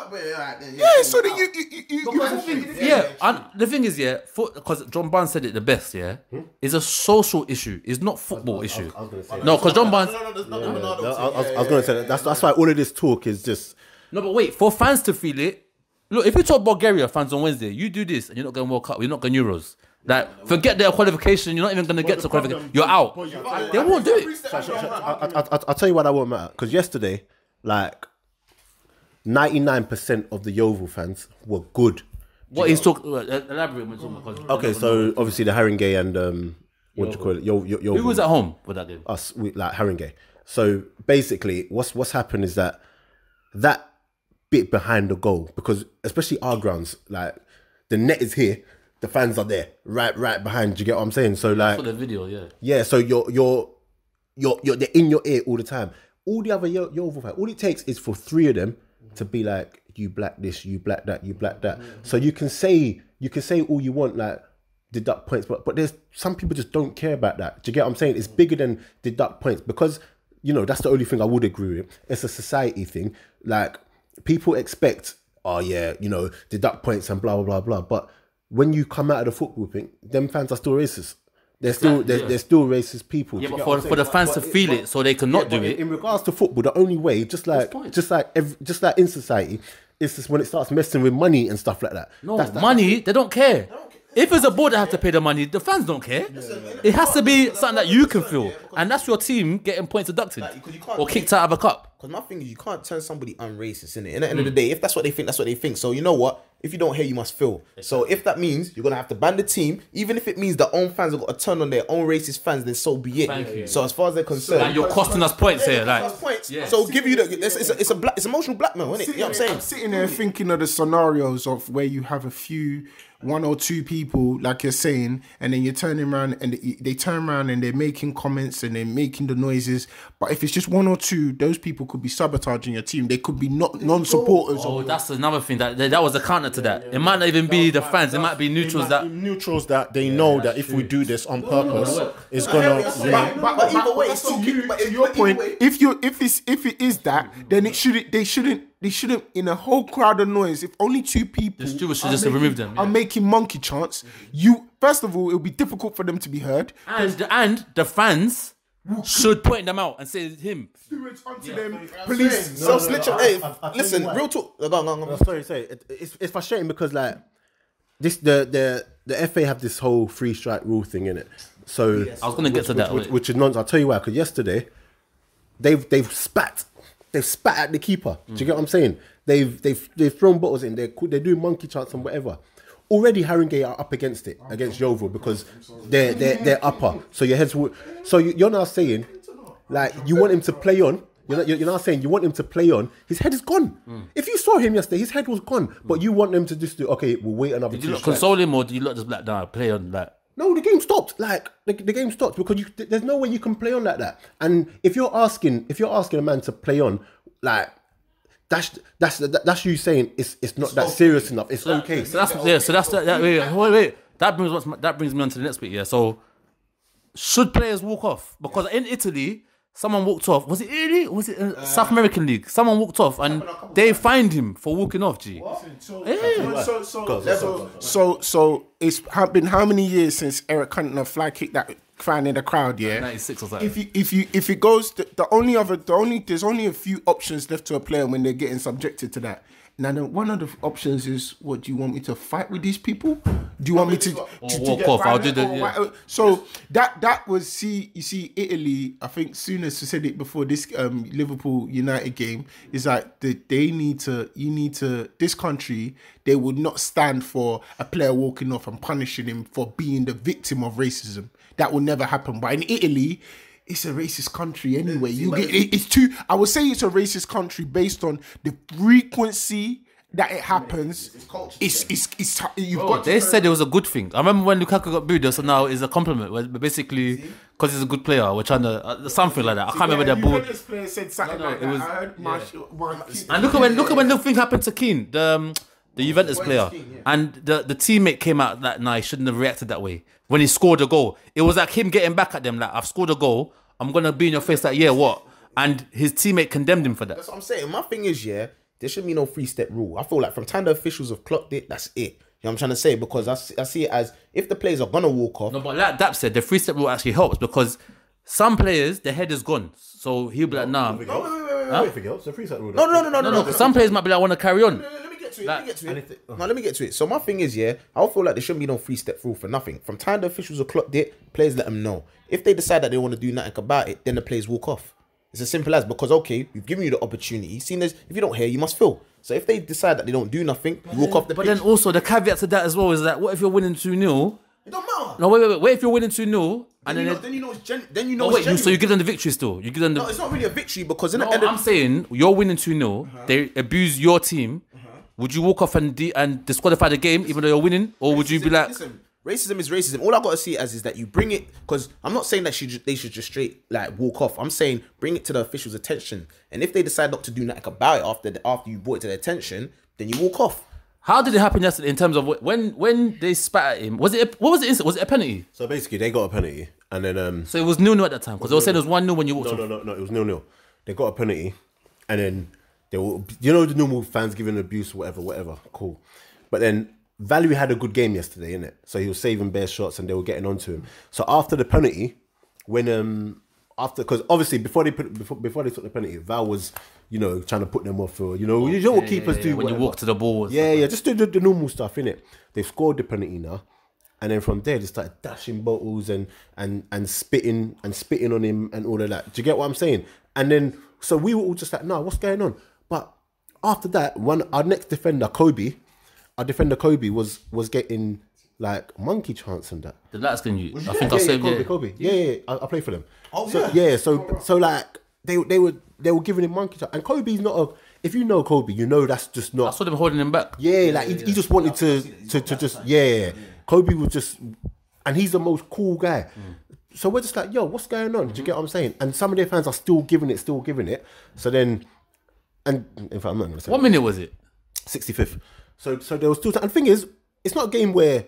Yeah, so that Yeah, and the thing is, yeah, because John Barnes said it the best, yeah, it's a social issue. It's not football issue. No, because John Barnes. I was going to say that. That's why all of this talk is just. No, but wait, for fans to feel it. Look, if you talk Bulgaria fans on Wednesday, you do this and you're not going World Cup, you're not going Euros. Like, forget their qualification. You're not even going to get to qualification. You're out. They won't do it. I'll tell you why that won't matter. Because yesterday, like, 99% of the Yeovil fans were good. What he's talking, elaborate when talking. Okay, so obviously the Haringey and what do you call it? Yeovil. Who was at home with that game? Us, like Haringey. So basically, what's happened is that bit behind the goal, because especially our grounds, like the net is here, the fans are there, right behind. Do you get what I'm saying? So like for the video, yeah. So you're they're in your ear all the time. All the other Yeovil fans, all it takes is for 3 of them to be like, you black this, you black that, you black that. So you can say all you want, like deduct points, but there's some people just don't care about that. Do you get what I'm saying? It's bigger than deduct points, because that's the only thing I would agree with. It's a society thing. Like, people expect, deduct points and blah blah blah blah. But when you come out of the football thing, them fans are still racist. They're still racist people. Yeah, but for the fans to feel it, so they can not do it. In regards to football, the only way, just like in society, is just when it starts messing with money and stuff like that. No, money, they don't care. If it's a board that have to pay the money, the fans don't care. It has to be something that you can feel, and that's your team getting points deducted or kicked out of a cup. Because my thing is, you can't turn somebody unracist, innit? And at the end of the day, if that's what they think, that's what they think. So you know what? If you don't hear, you must feel. So if that means you're gonna have to ban the team, even if it means their own fans have got to turn on their own racist fans, then so be it. Thank you. So as far as they're concerned, and you're costing us points here, like. Points. Yeah. So give you it's emotional blackmail, isn't it? You know what I'm saying? I'm sitting there thinking of the scenarios of where you have one or two people, like you're saying, and then you're turning around and they turn around and they're making comments and they're making the noises. But if it's just one or two, those people could be sabotaging your team. They could be non-supporters. Oh, that's another thing. That was a counter to that. It might not even be the fans. It might be neutrals that they know that if we do this on purpose, it's gonna. But either way, it's still to your point. If it is that, then they shouldn't in a whole crowd of noise. If only 2 people, the stewards should just remove them. Are making monkey chants. First of all, it'll be difficult for them to be heard, and the fans should point them out and say him. Stewards onto them, police. So snitch. Hey, listen, real talk. Sorry. It's frustrating because like this, the FA have this whole 3 strike rule thing in it. So I was gonna get to that, which is nonsense. I'll tell you why. Because yesterday, they've spat at the keeper. Do you get what I'm saying? They've thrown bottles in. They're doing monkey chants and whatever. Already Haringey are up against it, against Yeovil, because they're upper. So your heads. So you're now saying, like, you want him to play on. You're now saying you want him to play on. His head is gone. If you saw him yesterday, his head was gone. But you want them to just do. Okay, we'll wait another. Did you not console him, or do you not just play on that? No, the game stopped. Like the game stopped because there's no way you can play on like that. And if you're asking a man to play on, like that's you saying it's not that serious enough. It's okay. So that's wait. That brings me on to the next bit. Yeah. So should players walk off? Because in Italy, someone walked off. Was it Italy? Was it South American League? Someone walked off and they fined him for walking off. G. So it's been how many years since Eric Cantona fly kicked that fan in the crowd? Yeah, 96 or something. If it goes, there's only a few options left to a player when they're getting subjected to that. Now, one of the options is, what, do you want me to fight with these people? Do you want me to walk off? I'll do that. Yeah. So that was, you see, Italy, I think Souness said it before this Liverpool United game, is like this country, they would not stand for a player walking off and punishing him for being the victim of racism. That will never happen. But in Italy, it's a racist country anyway. I would say it's a racist country based on the frequency that it happens. They said it was a good thing. I remember when Lukaku got booed, so now it's a compliment. Basically, because he's a good player, we're trying to something like that. I can't remember that ball. The player said something like that. I heard and look at when the thing happened to Keane, the Juventus player, and the teammate came out that night. Shouldn't have reacted that way when he scored a goal. It was like him getting back at them, like, I've scored a goal, I'm gonna be in your face, like, yeah, what? And his teammate condemned him for that. That's what I'm saying. My thing is, yeah, there shouldn't be no 3-step rule. I feel like from time the officials have clocked it, that's it. You know what I'm trying to say? Because I see it as if the players are gonna walk off. No, but like Daps said, the 3-step rule actually helps because some players, their head is gone. So he'll be like, nah. Wait, it's a 3-step rule. No. Some players might be like, I want to carry on. Let me get to it. So my thing is, I feel like there shouldn't be no 3-step rule for nothing. From time the officials have clocked it, players let them know. If they decide that they want to do nothing about it, then the players walk off. It's as simple as, because okay, we've given you the opportunity. Seen as if you don't hear, you must fill. So if they decide that they don't do nothing, you walk off the pitch. But then also the caveat to that as well is that what if you're winning 2-0? It don't matter. No, wait. What if you're winning 2-0 and Then you know it's genuine. so you give them the victory still? You give them the. No, it's not really a victory because in No, the end I'm saying you're winning 2-0. They abuse your team. Would you walk off and disqualify the game even though you're winning, or would you be like? Listen, racism is racism. All I got to see it as is that you bring it, because I'm not saying that they should just straight like walk off. I'm saying bring it to the officials' attention, and if they decide not to do nothing about it after you brought it to their attention, then you walk off. How did it happen yesterday in terms of when they spat at him? Was it what was it? Was it a penalty? So basically, they got a penalty, and then So it was 0-0 at that time because they were saying it was 1-0 when you walked off. no, it was 0-0. They got a penalty, and then they were, the normal fans giving abuse, whatever, cool. But then Valerie had a good game yesterday, innit? So he was saving bare shots, and they were getting onto him. So after the penalty, because obviously before they took the penalty, Val was trying to put them off for you know what keepers do when you walk to the ball. Just do the normal stuff, innit? They've scored the penalty now. And then from there, they started dashing bottles and spitting on him and all of that. Do you get what I'm saying? And then, so we were all just like, nah, what's going on? But after that, our next defender, Kobe, was getting like monkey chants and that. The light skin you. I think I said Kobe. Yeah. I play for them. Oh yeah. So like they were giving him monkey chants, and Kobe's not a. If you know Kobe, you know that's just not. I saw them holding him back. Yeah, like he just wanted to just Kobe was just, and he's the most cool guy. So we're just like, yo, what's going on? Do you get what I'm saying? And some of their fans are still giving it. So then, and in fact, I'm not going to say. What minute was it? 65th. So there was still time. And the thing is, it's not a game where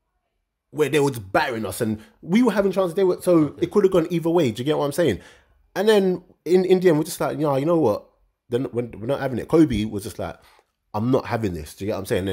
they were just battering us and we were having chances. So it could have gone either way. Do you get what I'm saying? And then in the end, we're just like, you know what? Then when we're not having it. Kobe was just like, I'm not having this. Do you get what I'm saying?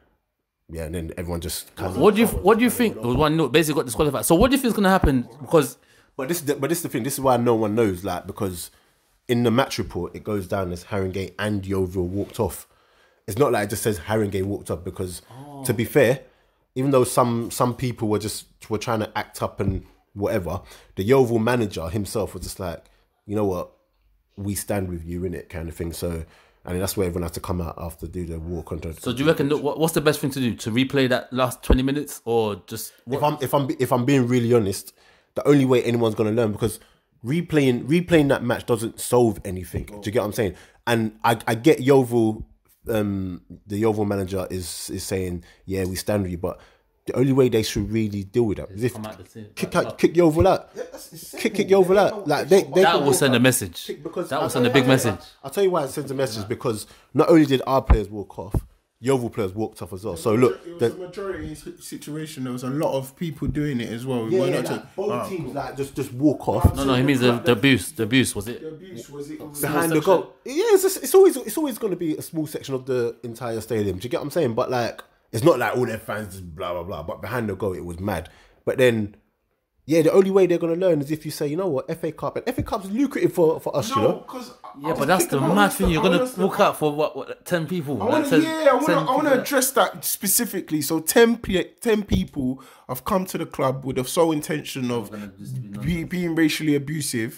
And then everyone just. What do you think? It was 1-0, basically got disqualified. So what do you think is going to happen? Because. But this is the thing. This is why no one knows. Like, because in the match report, it goes down as Haringey and Yeovil walked off. It's not like it just says Haringey walked off because, to be fair, even though some people were trying to act up and whatever, the Yeovil manager himself was just like, you know what, we stand with you, innit, kind of thing. So, and that's where everyone has to come out after do the walk on. So do you reckon what's the best thing to do? To replay that last 20 minutes or just? If I'm being really honest, the only way anyone's gonna learn, because replaying that match doesn't solve anything. Do you get what I'm saying? And I get Yeovil. The Yeovil manager is saying, yeah, we stand with you, but the only way they should really deal with that is if kick Yeovil out. Kick Yeovil out. Like that will send a message. That will send a big message. I'll tell you why it sends a message, because not only did our players walk off, Yeovil players walked off as well. So look, it was a majority situation. There was a lot of people doing it as well. Both teams like just walk off. No, he means the abuse. The abuse was it? The abuse was it behind the goal? Yeah, it's always going to be a small section of the entire stadium. Do you get what I'm saying? But like, it's not like all their fans just blah blah blah. But behind the goal, it was mad. But then, yeah, the only way they're going to learn is if you say, you know what, FA Cup, and FA Cup's lucrative for us, you know. Yeah, but that's the mad thing. You're going to walk out for what 10 people? I want to address that specifically. So 10 people have come to the club with the sole intention of being racially abusive.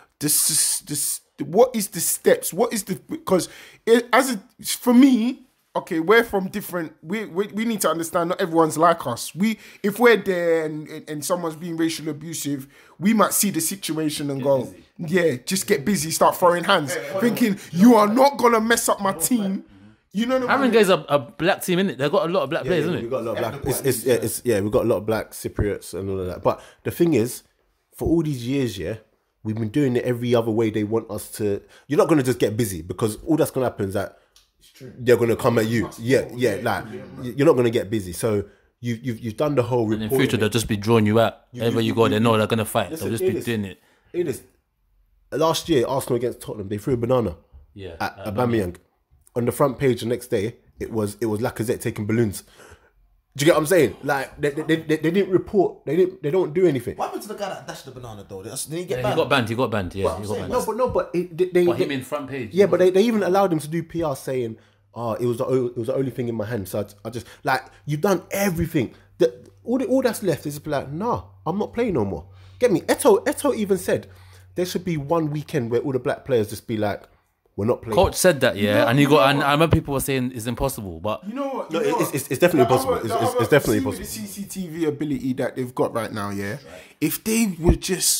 What is the steps? Because for me, okay, we're from different. We need to understand. Not everyone's like us. If we're there and someone's being racially abusive, we might see the situation and go, yeah, just get busy, start throwing hands, thinking you are not gonna mess up my team. You know what I mean? Haringey's a black team, innit? They've got a lot of black players, isn't it? We've got a lot of black. We've got a lot of black Cypriots and all of that. But the thing is, for all these years, we've been doing it every other way they want us to. You're not gonna just get busy, because all that's gonna happen is that they're gonna come at you. Like you're not gonna get busy. So you've done the whole. And in future, they'll just be drawing you out. Everywhere you go, they know they're gonna fight. They'll just be doing it. It is. Last year, Arsenal against Tottenham, they threw a banana at Aubameyang. on the front page the next day, it was Lacazette taking balloons. Do you get what I'm saying? Like they didn't report. They don't do anything. What happened to the guy that dashed the banana though? Did he get He banned? got banned. He got banned. Yeah, he got banned. But But him in front page. Yeah, but they even allowed him to do PR saying, "Oh, it was the only thing in my hand." So I just like you've done everything. All that's left is to be like, nah, I'm not playing no more. Get me? Eto even said there should be one weekend where all the black players just be like, we're not playing. Coach said that, yeah, and I remember people were saying it's impossible, but You know what? No, it's definitely possible. It's definitely possible. With the CCTV ability that they've got right now, yeah. If they were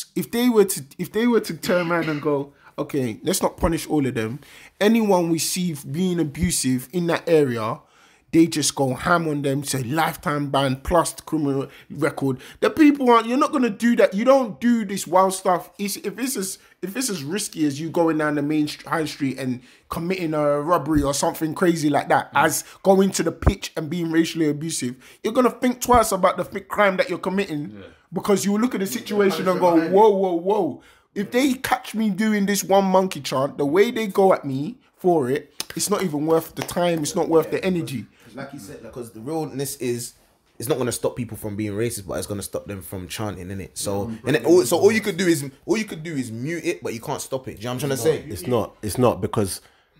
to turn around and go, okay, let's not punish all of them. Anyone we see being abusive in that area, they just go ham on them, say lifetime ban plus the criminal record. The people aren't. You're not gonna do that. You don't do this wild stuff. If it's as risky as you going down the main high street and committing a robbery or something crazy like that, as going to the pitch and being racially abusive, you're gonna think twice about the crime that you're committing because you will look at the situation and go, whoa. If they catch me doing this one monkey chant, the way they go at me for it, it's not even worth the time. It's not worth the energy. Like you said, because the realness is, it's not going to stop people from being racist, but it's going to stop them from chanting, innit? So, so all you could do is mute it, but you can't stop it. Do you know what I'm trying to say? It's not because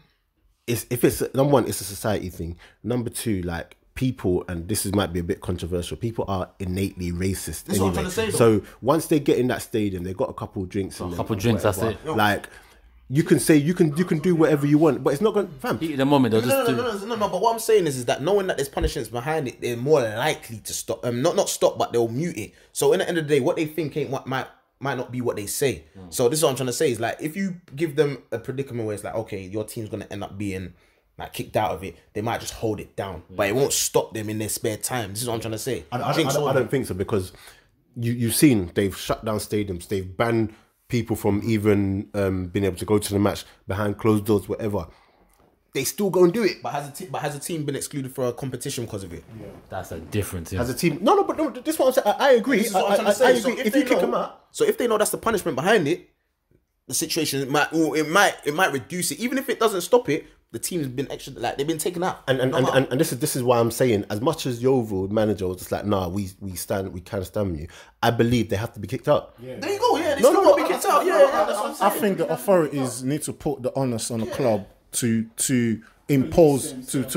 it's number one, it's a society thing. Number two, like people, and might be a bit controversial. People are innately racist. That's what I'm trying to say, So once they get in that stadium, they got a couple of drinks. that's it. Like. You can say you can do whatever you want, but it's not going. Fam, Heat of the moment, they'll just do. No. But what I'm saying is that knowing that there's punishments behind it, they're more likely to stop. Not stop, but they'll mute it. So in the end of the day, what they think ain't what might not be what they say. So this is what I'm trying to say is like if you give them a predicament where it's like, okay, your team's gonna end up being like kicked out of it, they might just hold it down, but it won't stop them in their spare time. This is what I'm trying to say. I don't think so because you've seen they've shut down stadiums, they've banned people from even being able to go to the match behind closed doors, whatever. They still go and do it. But has a team been excluded for a competition because of it? Yeah. That's a difference. Yeah. As a team, no. This is what I'm saying. I agree. This is what I'm trying to say. I agree. So if you kick them out, so if they know that's the punishment behind it, the situation might reduce it. Even if it doesn't stop it, the team's been extra, like they've been taken out. And this is why I'm saying, as much as Yeovil manager was just like, nah, we can't stand with you. I believe they have to be kicked out. Yeah. There you go. Yeah, they still got to be kicked out. Yeah, that's what I'm saying. I think the authorities need to put the onus on the club to impose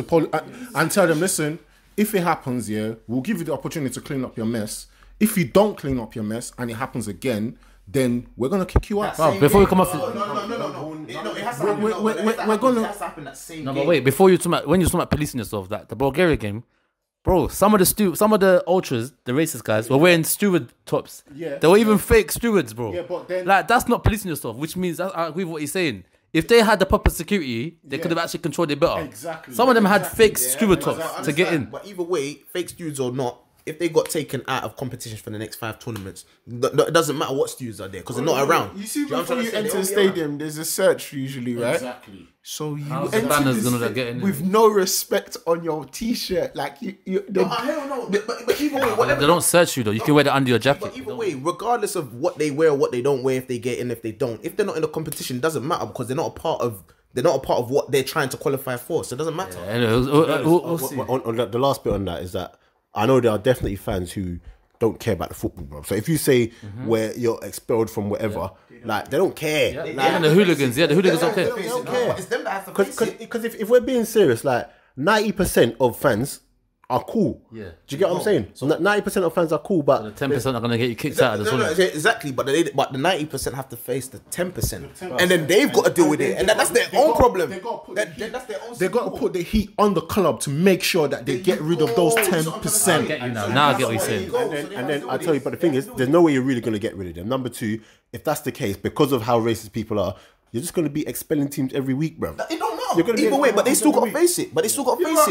and tell them, listen, if it happens, we'll give you the opportunity to clean up your mess. If you don't clean up your mess and it happens again, then we're gonna kick you out. Before we come off, No, it has to happen. It has to happen that same game. but wait, before you talk about when you talk about policing yourself, that the Bulgaria game, bro, some of the ultras, the racist guys, were wearing steward tops. Yeah. They were even fake stewards, bro. Yeah, but then- like that's not policing yourself, which means I agree with what he's saying. If they had the proper security, they could have actually controlled it better. Exactly. Some of them had fake steward tops to get in. But either way, fake stewards or not, if they got taken out of competitions for the next 5 tournaments, it doesn't matter what stewards are there because they're not around. You see, Do you know what I'm before you trying to enter say? the stadium, there's a search usually, right? Exactly. So you How's the enter banners this gonna thing get in with no respect on your t-shirt, like you. Hell no. But either way, whatever. They don't search you though. You can wear that under your jacket. But either way, regardless of what they wear or what they don't wear, if they get in, if they don't, if they're not in the competition, it doesn't matter because they're not a part of what they're trying to qualify for. So it doesn't matter. Anyway, we'll see. On the last bit on that is that I know there are definitely fans who don't care about the football, bro. So if you say where you're expelled from whatever, like they don't care. Yeah, Like, even the hooligans, the hooligans don't care. They don't care. It's them that have to face it. Because if we're being serious, like 90% of fans are cool. Yeah. Do you get what I'm saying? So 90% of fans are cool, but The 10% are gonna get you kicked out of the tournament. Exactly, but the 90% have to face the 10%, and then they've got to deal with it, and that's their own problem. That's their own. They got to put the heat on the club to make sure that they get rid of those 10%. Get you now I get what you're saying. and then I tell you, but the thing is, there's no way you're really going to get rid of them. Number two, if that's the case, because of how racist people are, you're just going to be expelling teams every week, bro. It don't You're matter. gonna be Either way, in but they still got to every face it. But they still got to face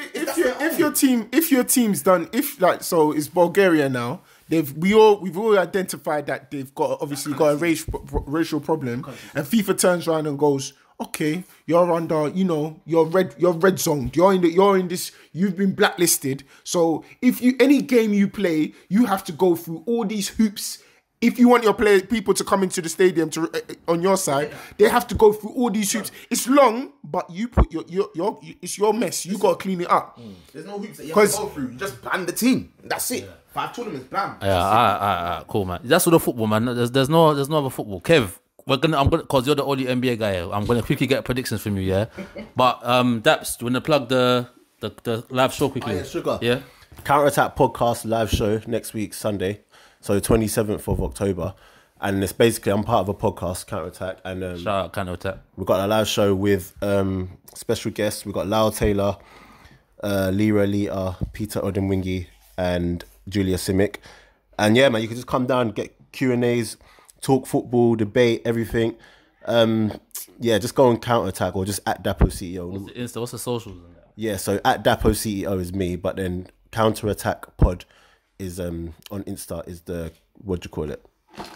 it. If your team's done, so it's Bulgaria now. We've all identified that they've got a racial problem, and FIFA turns around and goes, okay, you're under, you're red zoned. You're in this. You've been blacklisted. So if any game you play, you have to go through all these hoops if you want your people to come into the stadium to on your side, they have to go through all these hoops. It's long, but you put your it's your mess. You gotta clean it up. There's no hoops that you have to go through. You just ban the team. That's it. 5 tournaments, bam. Yeah, cool, man. That's all the football, man. There's no other football. Kev, I'm gonna because you're the only NBA guy. I'm gonna quickly get predictions from you, yeah. But Daps, do you wanna plug the live show quickly? Yeah, sugar. Yeah. Counter Attack podcast live show next week Sunday, so 27th of October, and it's basically I'm part of a podcast, Counter Attack, and Shout out Counter Attack. we've got a live show with special guests. We've got Lyle Taylor, Lira Lita, Peter Odinwingie, and Julia Simic. And yeah, man, you can just come down, get Q&As, talk football, debate, everything. Yeah, just go on Counter Attack or just at Dapo CEO. What's the Insta? What's the socials? On that? Yeah, so at Dapo CEO is me, but then Counter Attack Pod is on Insta is the what do you call it?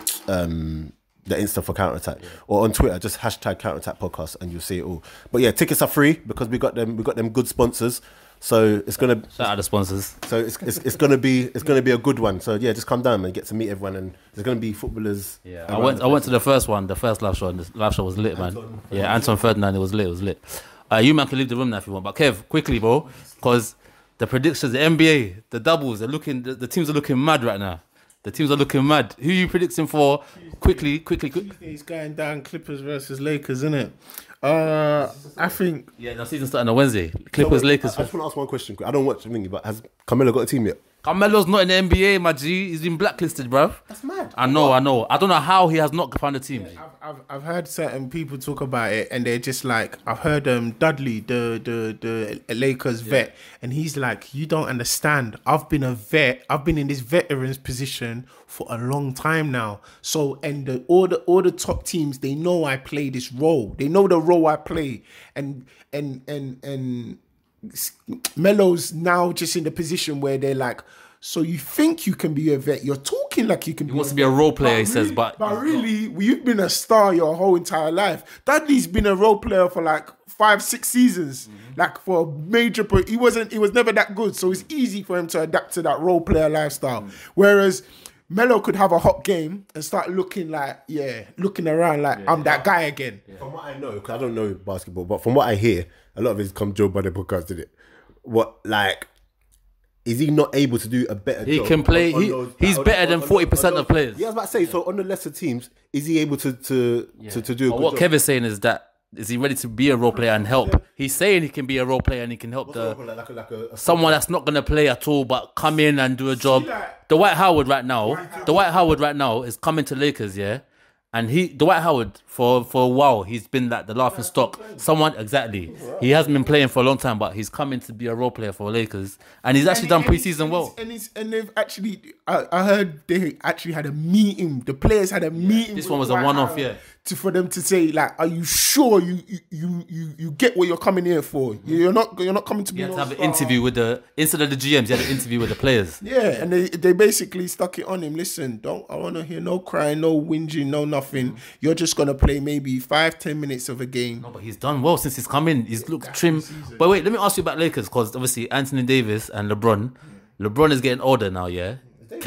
The Insta for Counter Attack, or on Twitter just hashtag Counter Attack Podcast, and you'll see it all. But yeah, tickets are free because we got them good sponsors. So it's gonna Shout out the sponsors. so it's gonna be a good one. So yeah, just come down and get to meet everyone, and there's gonna be footballers. Yeah, I went to the first one, the first live show, and the live show was lit, man. Yeah, Anton Ferdinand, it was lit. You man can leave the room now if you want, but Kev, quickly, bro, because the predictions, the NBA, the doubles, the teams are looking mad right now. The teams are looking mad. Who are you predicting for? Quickly. He's going down Clippers versus Lakers, isn't it? I think. Yeah, the season's starting on Wednesday. Clippers, Lakers. I just want to ask one question. I don't watch the thingy, but has Carmelo got a team yet? Carmelo's not in the NBA, my G. He's been blacklisted, bruv. That's mad. I know. I don't know how he has not found a team. I've heard certain people talk about it, and they're just like, I've heard Dudley, the Lakers vet, and he's like, you don't understand. I've been a vet. I've been in this veterans position for a long time now. So, and all the top teams, they know I play this role. They know the role I play, and Melo's now just in the position where they're like, so you think you can be a vet? You're talking like you can. He wants to be a role player. He says, but really, you've been a star your whole entire life. Dudley's been a role player for like 5-6 seasons. Like for a major, he was never that good. So it's easy for him to adapt to that role player lifestyle. Whereas Melo could have a hot game and start looking around like I'm that guy again. From what I know, because I don't know basketball, but from what I hear, a lot of it's come Joe Budden podcast, did it? Is he not able to do a better job? he can play. He's better than 40% of players. Yeah, I was about to say, so on the lesser teams, is he able to do a But good what job? Kevin's saying is that is he ready to be a role player and help? He's saying he can be a role player and he can help someone that's not gonna play at all, but come in and do a job. Dwight Howard right now is coming to Lakers, yeah. And Dwight Howard for a while he's been like the laughing stock. He hasn't been playing for a long time, but he's coming to be a role player for Lakers, and he's actually done preseason well. And they've actually, I heard they actually had a meeting. The players had a meeting. This one was a one-off, yeah. For them to say like, are you sure you get what you're coming here for? You're not coming to be. You had to have an interview with instead of the GMs, you had an interview with the players. Yeah, and they basically stuck it on him. Listen, I want to hear no crying, no whinging, no nothing. You're just gonna play maybe 5-10 minutes of a game. No, but he's done well since he's come in. He's looked trim. But wait, let me ask you about Lakers, because obviously Anthony Davis and LeBron is getting older now, yeah.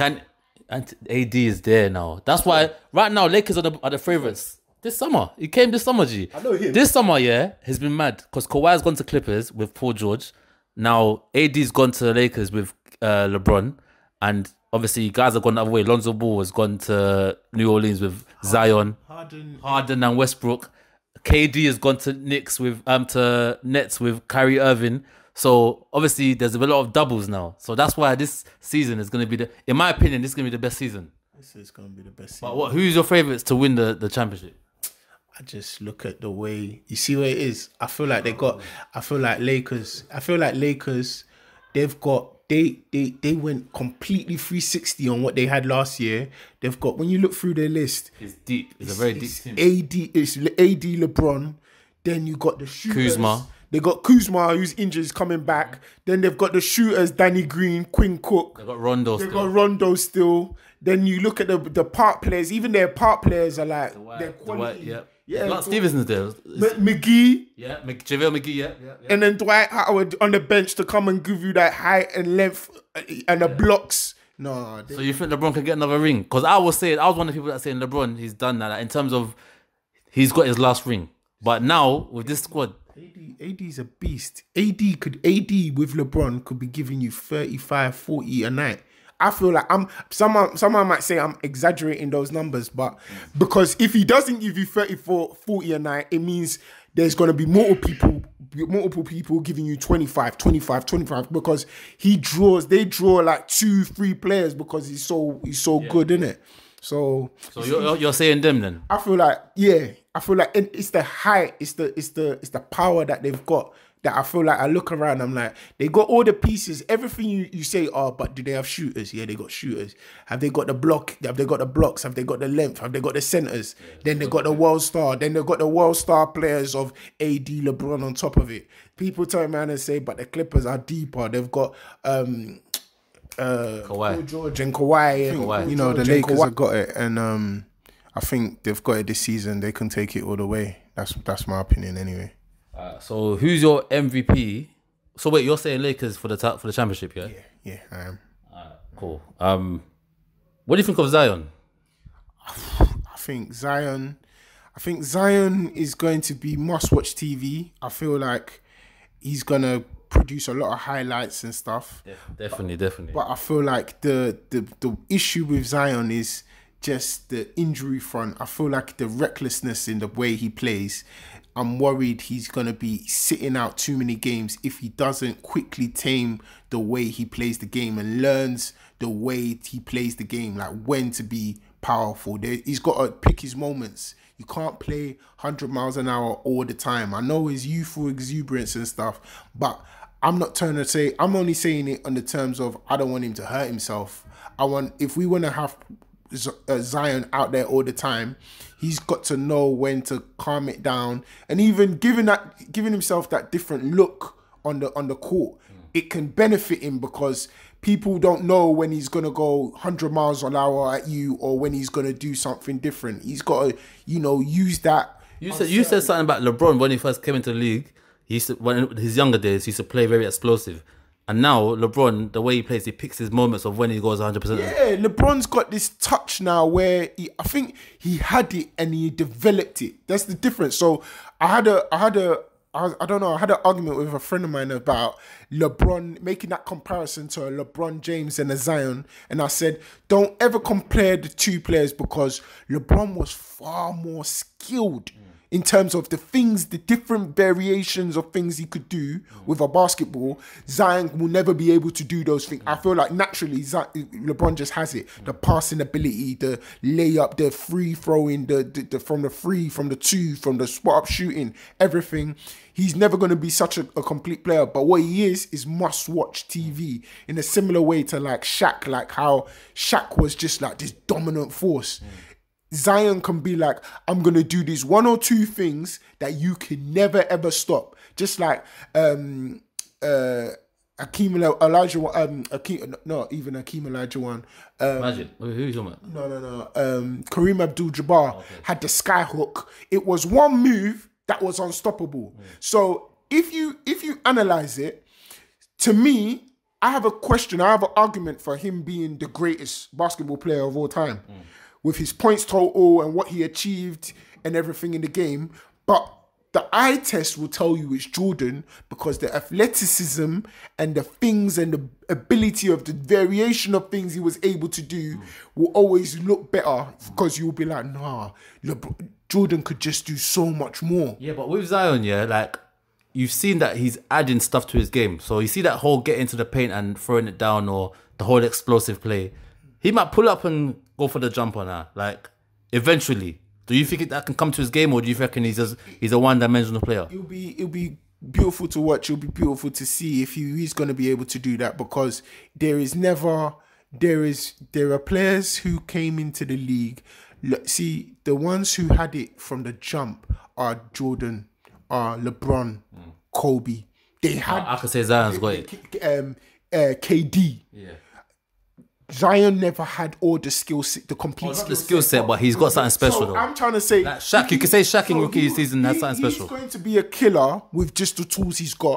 AD is there now. That's why right now Lakers are the favorites. This summer, he came this summer, G. I know him. This summer, yeah, has been mad because Kawhi's gone to Clippers with Paul George. Now AD's gone to Lakers with LeBron, and obviously guys have gone the other way. Lonzo Ball has gone to New Orleans with Zion, Harden, and Westbrook. KD has gone to Nets with Kyrie Irving. So obviously there's a lot of doubles now. So that's why this season is going to be in my opinion, this is going to be the best season. This is going to be the best. But who's your favourites to win the championship? I just look at the way you see where it is. I feel like Lakers. They've got they went completely 360 on what they had last year. They've got, when you look through their list, it's deep. It's a very deep team. It's AD, LeBron. Then you got the shooters. Kuzma. They got Kuzma, who's injured, is coming back. Then they've got the shooters, Danny Green, Quinn Cook. They got Rondo still. Then you look at the part players. Even their part players are like their quality. Dwight, yeah. Dwight Stevenson's there. McGee. Yeah, JaVale McGee, yeah. And then Dwight Howard on the bench to come and give you that height and length and the blocks. No. So you think LeBron can get another ring? Because I was one of the people that saying LeBron, he's done that. Like, in terms of, he's got his last ring. But now with this squad, AD's a beast. AD with LeBron could be giving you 35, 40 a night. I feel like someone might say I'm exaggerating those numbers, but because if he doesn't give you 34, 40 a night, it means there's going to be multiple people giving you 25 because they draw like 2-3 players because he's so good, innit? So you're saying them then? I feel like it's the height, it's the power that they've got. That I feel like I look around, I'm like, they got all the pieces, everything you say, but do they have shooters? Yeah, they got shooters. Have they got the block? Have they got the blocks? Have they got the length? Have they got the centers? Then they got the world star. Then they got the world star players of AD, LeBron on top of it. People turn around and say, but the Clippers are deeper. They've got Kawhi. Paul George and Kawhi. And, Kawhi. The Lakers have got it, and I think they've got it this season. They can take it all the way. That's my opinion anyway. So who's your MVP? So wait, you're saying Lakers for the championship, yeah? Yeah, I am. Cool. What do you think of Zion? I think Zion is going to be must-watch TV. I feel like he's gonna produce a lot of highlights and stuff. Definitely. But I feel like the issue with Zion is just the injury front. I feel like the recklessness in the way he plays. I'm worried he's going to be sitting out too many games if he doesn't quickly tame the way he plays the game and learns the way he plays the game, like when to be powerful. He's got to pick his moments. You can't play 100 miles an hour all the time. I know his youthful exuberance and stuff, but I'm only saying it on the terms of I don't want him to hurt himself. If we want to have Zion out there all the time, he's got to know when to calm it down, and even giving himself that different look on the court, it can benefit him because people don't know when he's gonna go 100 miles an hour at you or when he's gonna do something different. He's got to, use that. You said something about LeBron when he first came into the league. When his younger days, he used to play very explosive. And now LeBron, the way he plays, he picks his moments of when he goes 100%. Yeah, LeBron's got this touch now where I think he had it and he developed it. That's the difference. So I had an argument with a friend of mine about LeBron, making that comparison to a LeBron James and a Zion. And I said, don't ever compare the two players because LeBron was far more skilled in terms of the different variations of things he could do with a basketball. Zion will never be able to do those things. I feel like naturally LeBron just has it. The passing ability, the layup, the free throwing, from the two, from the spot up shooting, everything. He's never going to be such a complete player. But what he is must-watch TV in a similar way to like Shaq, like how Shaq was just like this dominant force. Zion can be like, I'm going to do these one or two things that you can never, ever stop. Just like Hakeem Olajuwon, not even Hakeem Olajuwon. Magic. Who's on it? No. Kareem Abdul-Jabbar had the sky hook. It was one move that was unstoppable. So if you analyze it, to me, I have a question. I have an argument for him being the greatest basketball player of all time. With his points total and what he achieved and everything in the game. But the eye test will tell you it's Jordan because the athleticism and the things and the ability of the variation of things he was able to do will always look better because you'll be like, nah, Jordan could just do so much more. Yeah, but with Zion, like, you've seen that he's adding stuff to his game. So you see that whole get into the paint and throwing it down or the whole explosive play. He might pull up and go for the jumper now. Like, eventually. Do you think that can come to his game, or do you reckon he's a one-dimensional player? It'll be beautiful to watch. It'll be beautiful to see if he's going to be able to do that, because there are players who came into the league. See, the ones who had it from the jump are Jordan, are LeBron, Kobe. They had. I could say Zion's got it. KD. Yeah. Zion never had all the skill set, the complete skill set, but he's got something special. So though. I'm trying to say, like Shaq, you could say Shaq in rookie season has something special. He's going to be a killer with just the tools he's got,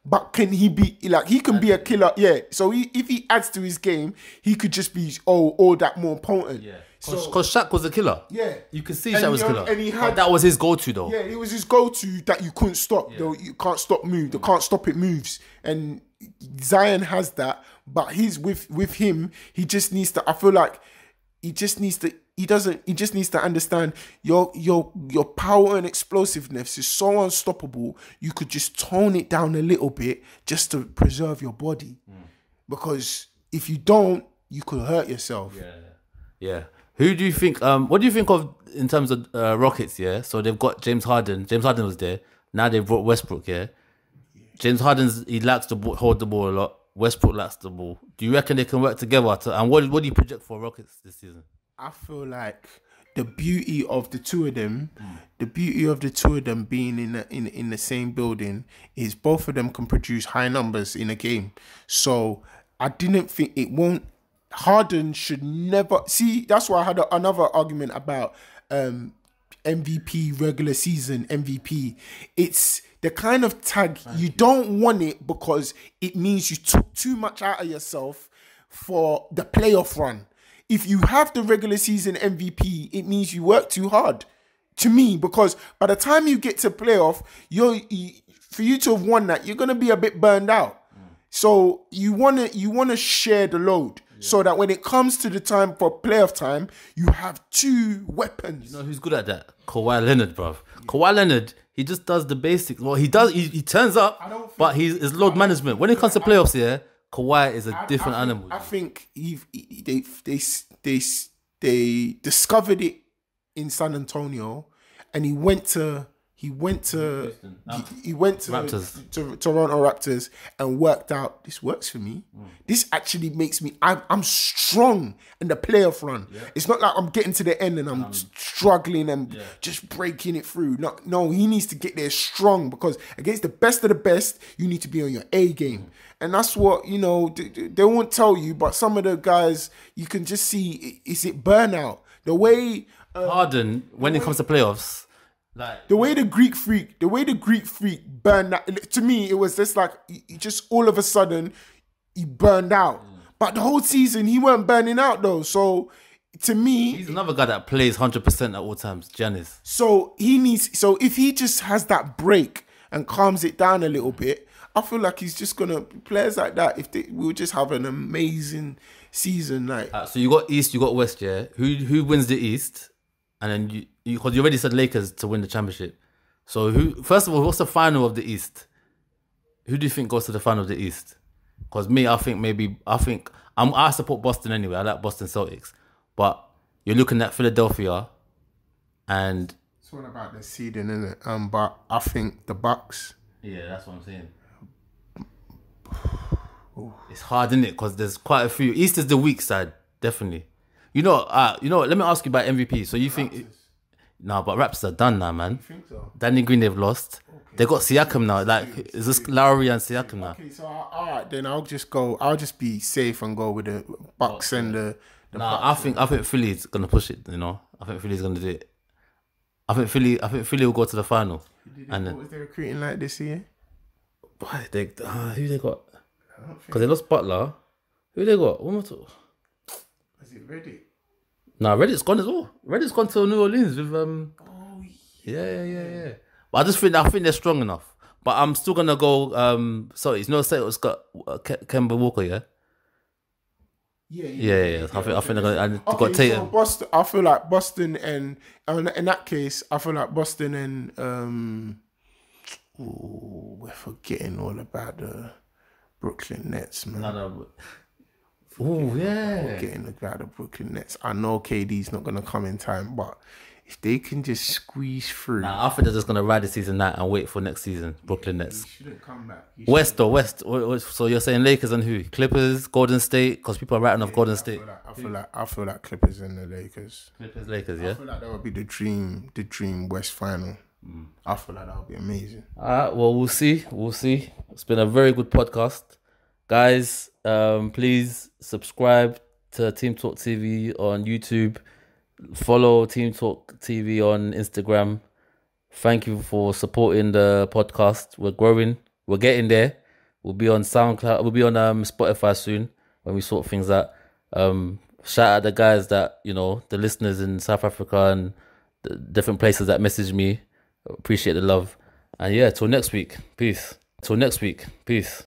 But can he be like he can be a killer? Yeah. So if he adds to his game, he could just be all that more potent. Yeah. Because Shaq was a killer. Yeah. You can see Shaq was a killer. And he had, but that was his go-to though. Yeah, it was his go-to that you couldn't stop. Though you can't stop move. The can't stop it moves. And Zion has that, but he's with him. He just needs to. I feel like he just needs to. He just needs to understand your power and explosiveness is so unstoppable. You could just tone it down a little bit just to preserve your body, because if you don't, you could hurt yourself. Yeah. Who do you think? What do you think of in terms of Rockets? Yeah. So they've got James Harden. James Harden was there. Now they've brought Westbrook. Yeah. James Harden, he likes to hold the ball a lot. Westbrook likes the ball. Do you reckon they can work together? And what do you project for Rockets this season? I feel like the beauty of the two of them, being in the same building is both of them can produce high numbers in a game. So I didn't think it won't. Harden should never see. That's why I had another argument about MVP, regular season MVP. It's the kind of tag you don't want it because it means you took too much out of yourself for the playoff run. If you have the regular season MVP, it means you work too hard. To me, because by the time you get to playoff, for you to have won that, you're gonna be a bit burned out. So you wanna share the load, so that when it comes to the time for playoff time, you have two weapons. You know who's good at that? Kawhi Leonard, bruv. Kawhi Leonard, he just does the basics. Well, he does. He turns up, but his load management. When it comes to playoffs, Kawhi is a different animal. I think they discovered it in San Antonio, and he went to Raptors. to Toronto Raptors and worked out. This works for me. This actually makes me. I'm strong in the playoff run. Yeah. It's not like I'm getting to the end and I'm struggling and just breaking it through. No, he needs to get there strong, because against the best of the best, you need to be on your A game. And that's what, they won't tell you, but some of the guys, you can just see, is it burnout? The way... Harden, when it comes to playoffs, like... The way the Greek freak burned out, to me, it was just like, he just all of a sudden, he burned out. But the whole season, he weren't burning out though. So, to me... He's another guy that plays 100% at all times, Giannis. So, if he just has that break and calms it down a little bit, I feel like he's just gonna players like that. We'll just have an amazing season. So you got East, you got West. Yeah, who wins the East? And then because you already said Lakers to win the championship. So first of all, what's the final of the East? Who do you think goes to the final of the East? Because me, I support Boston anyway. I like Boston Celtics, but you're looking at Philadelphia, and it's all about the seeding, isn't it? But I think the Bucks. Yeah, that's what I'm saying. It's hard, isn't it? Because there's quite a few. East is the weak side, definitely. You know what? Let me ask you about MVP. So you think? No, but Raptors are done now, man. You think so? Danny Green, they've lost. Okay. They got Siakam now. Is this Lowry and Siakam now? Okay, so all right, then I'll just be safe and go with the Bucks and the. I think Philly's gonna push it. I think Philly's gonna do it. I think Philly will go to the final. What was they recruiting like this year? Why who they got? Because they lost Butler. Who they got? One more. Is it Reddit? Nah, Reddit's gone as well. Reddit's gone to New Orleans with Yeah. But I think they're strong enough. But I'm still gonna go. Sorry, it's got Kemba Walker. Yeah. Yeah. I think they're gonna. Got Tatum. So Boston. I feel like Boston and in that case, I feel like Boston and we're forgetting all about the Brooklyn Nets, man. No. Oh yeah. We're getting about the Brooklyn Nets. I know KD's not gonna come in time, but if they can just squeeze through. I think they're just gonna ride the season out and wait for next season. Brooklyn Nets. He shouldn't come back. West. So you're saying Lakers and who? Clippers, Golden State? Because people are writing off Golden State. I feel like Clippers and the Lakers. Lakers. Yeah. I feel like that would be the dream West final. I feel like that would be amazing. All right. Well, we'll see. It's been a very good podcast, guys. Please subscribe to Team Talk TV on YouTube. Follow Team Talk TV on Instagram. Thank you for supporting the podcast. We're growing. We're getting there. We'll be on SoundCloud. We'll be on Spotify soon when we sort things out. Shout out the guys that, you know, the listeners in South Africa and the different places that message me. Appreciate the love. And yeah, till next week. Peace. Till next week. Peace.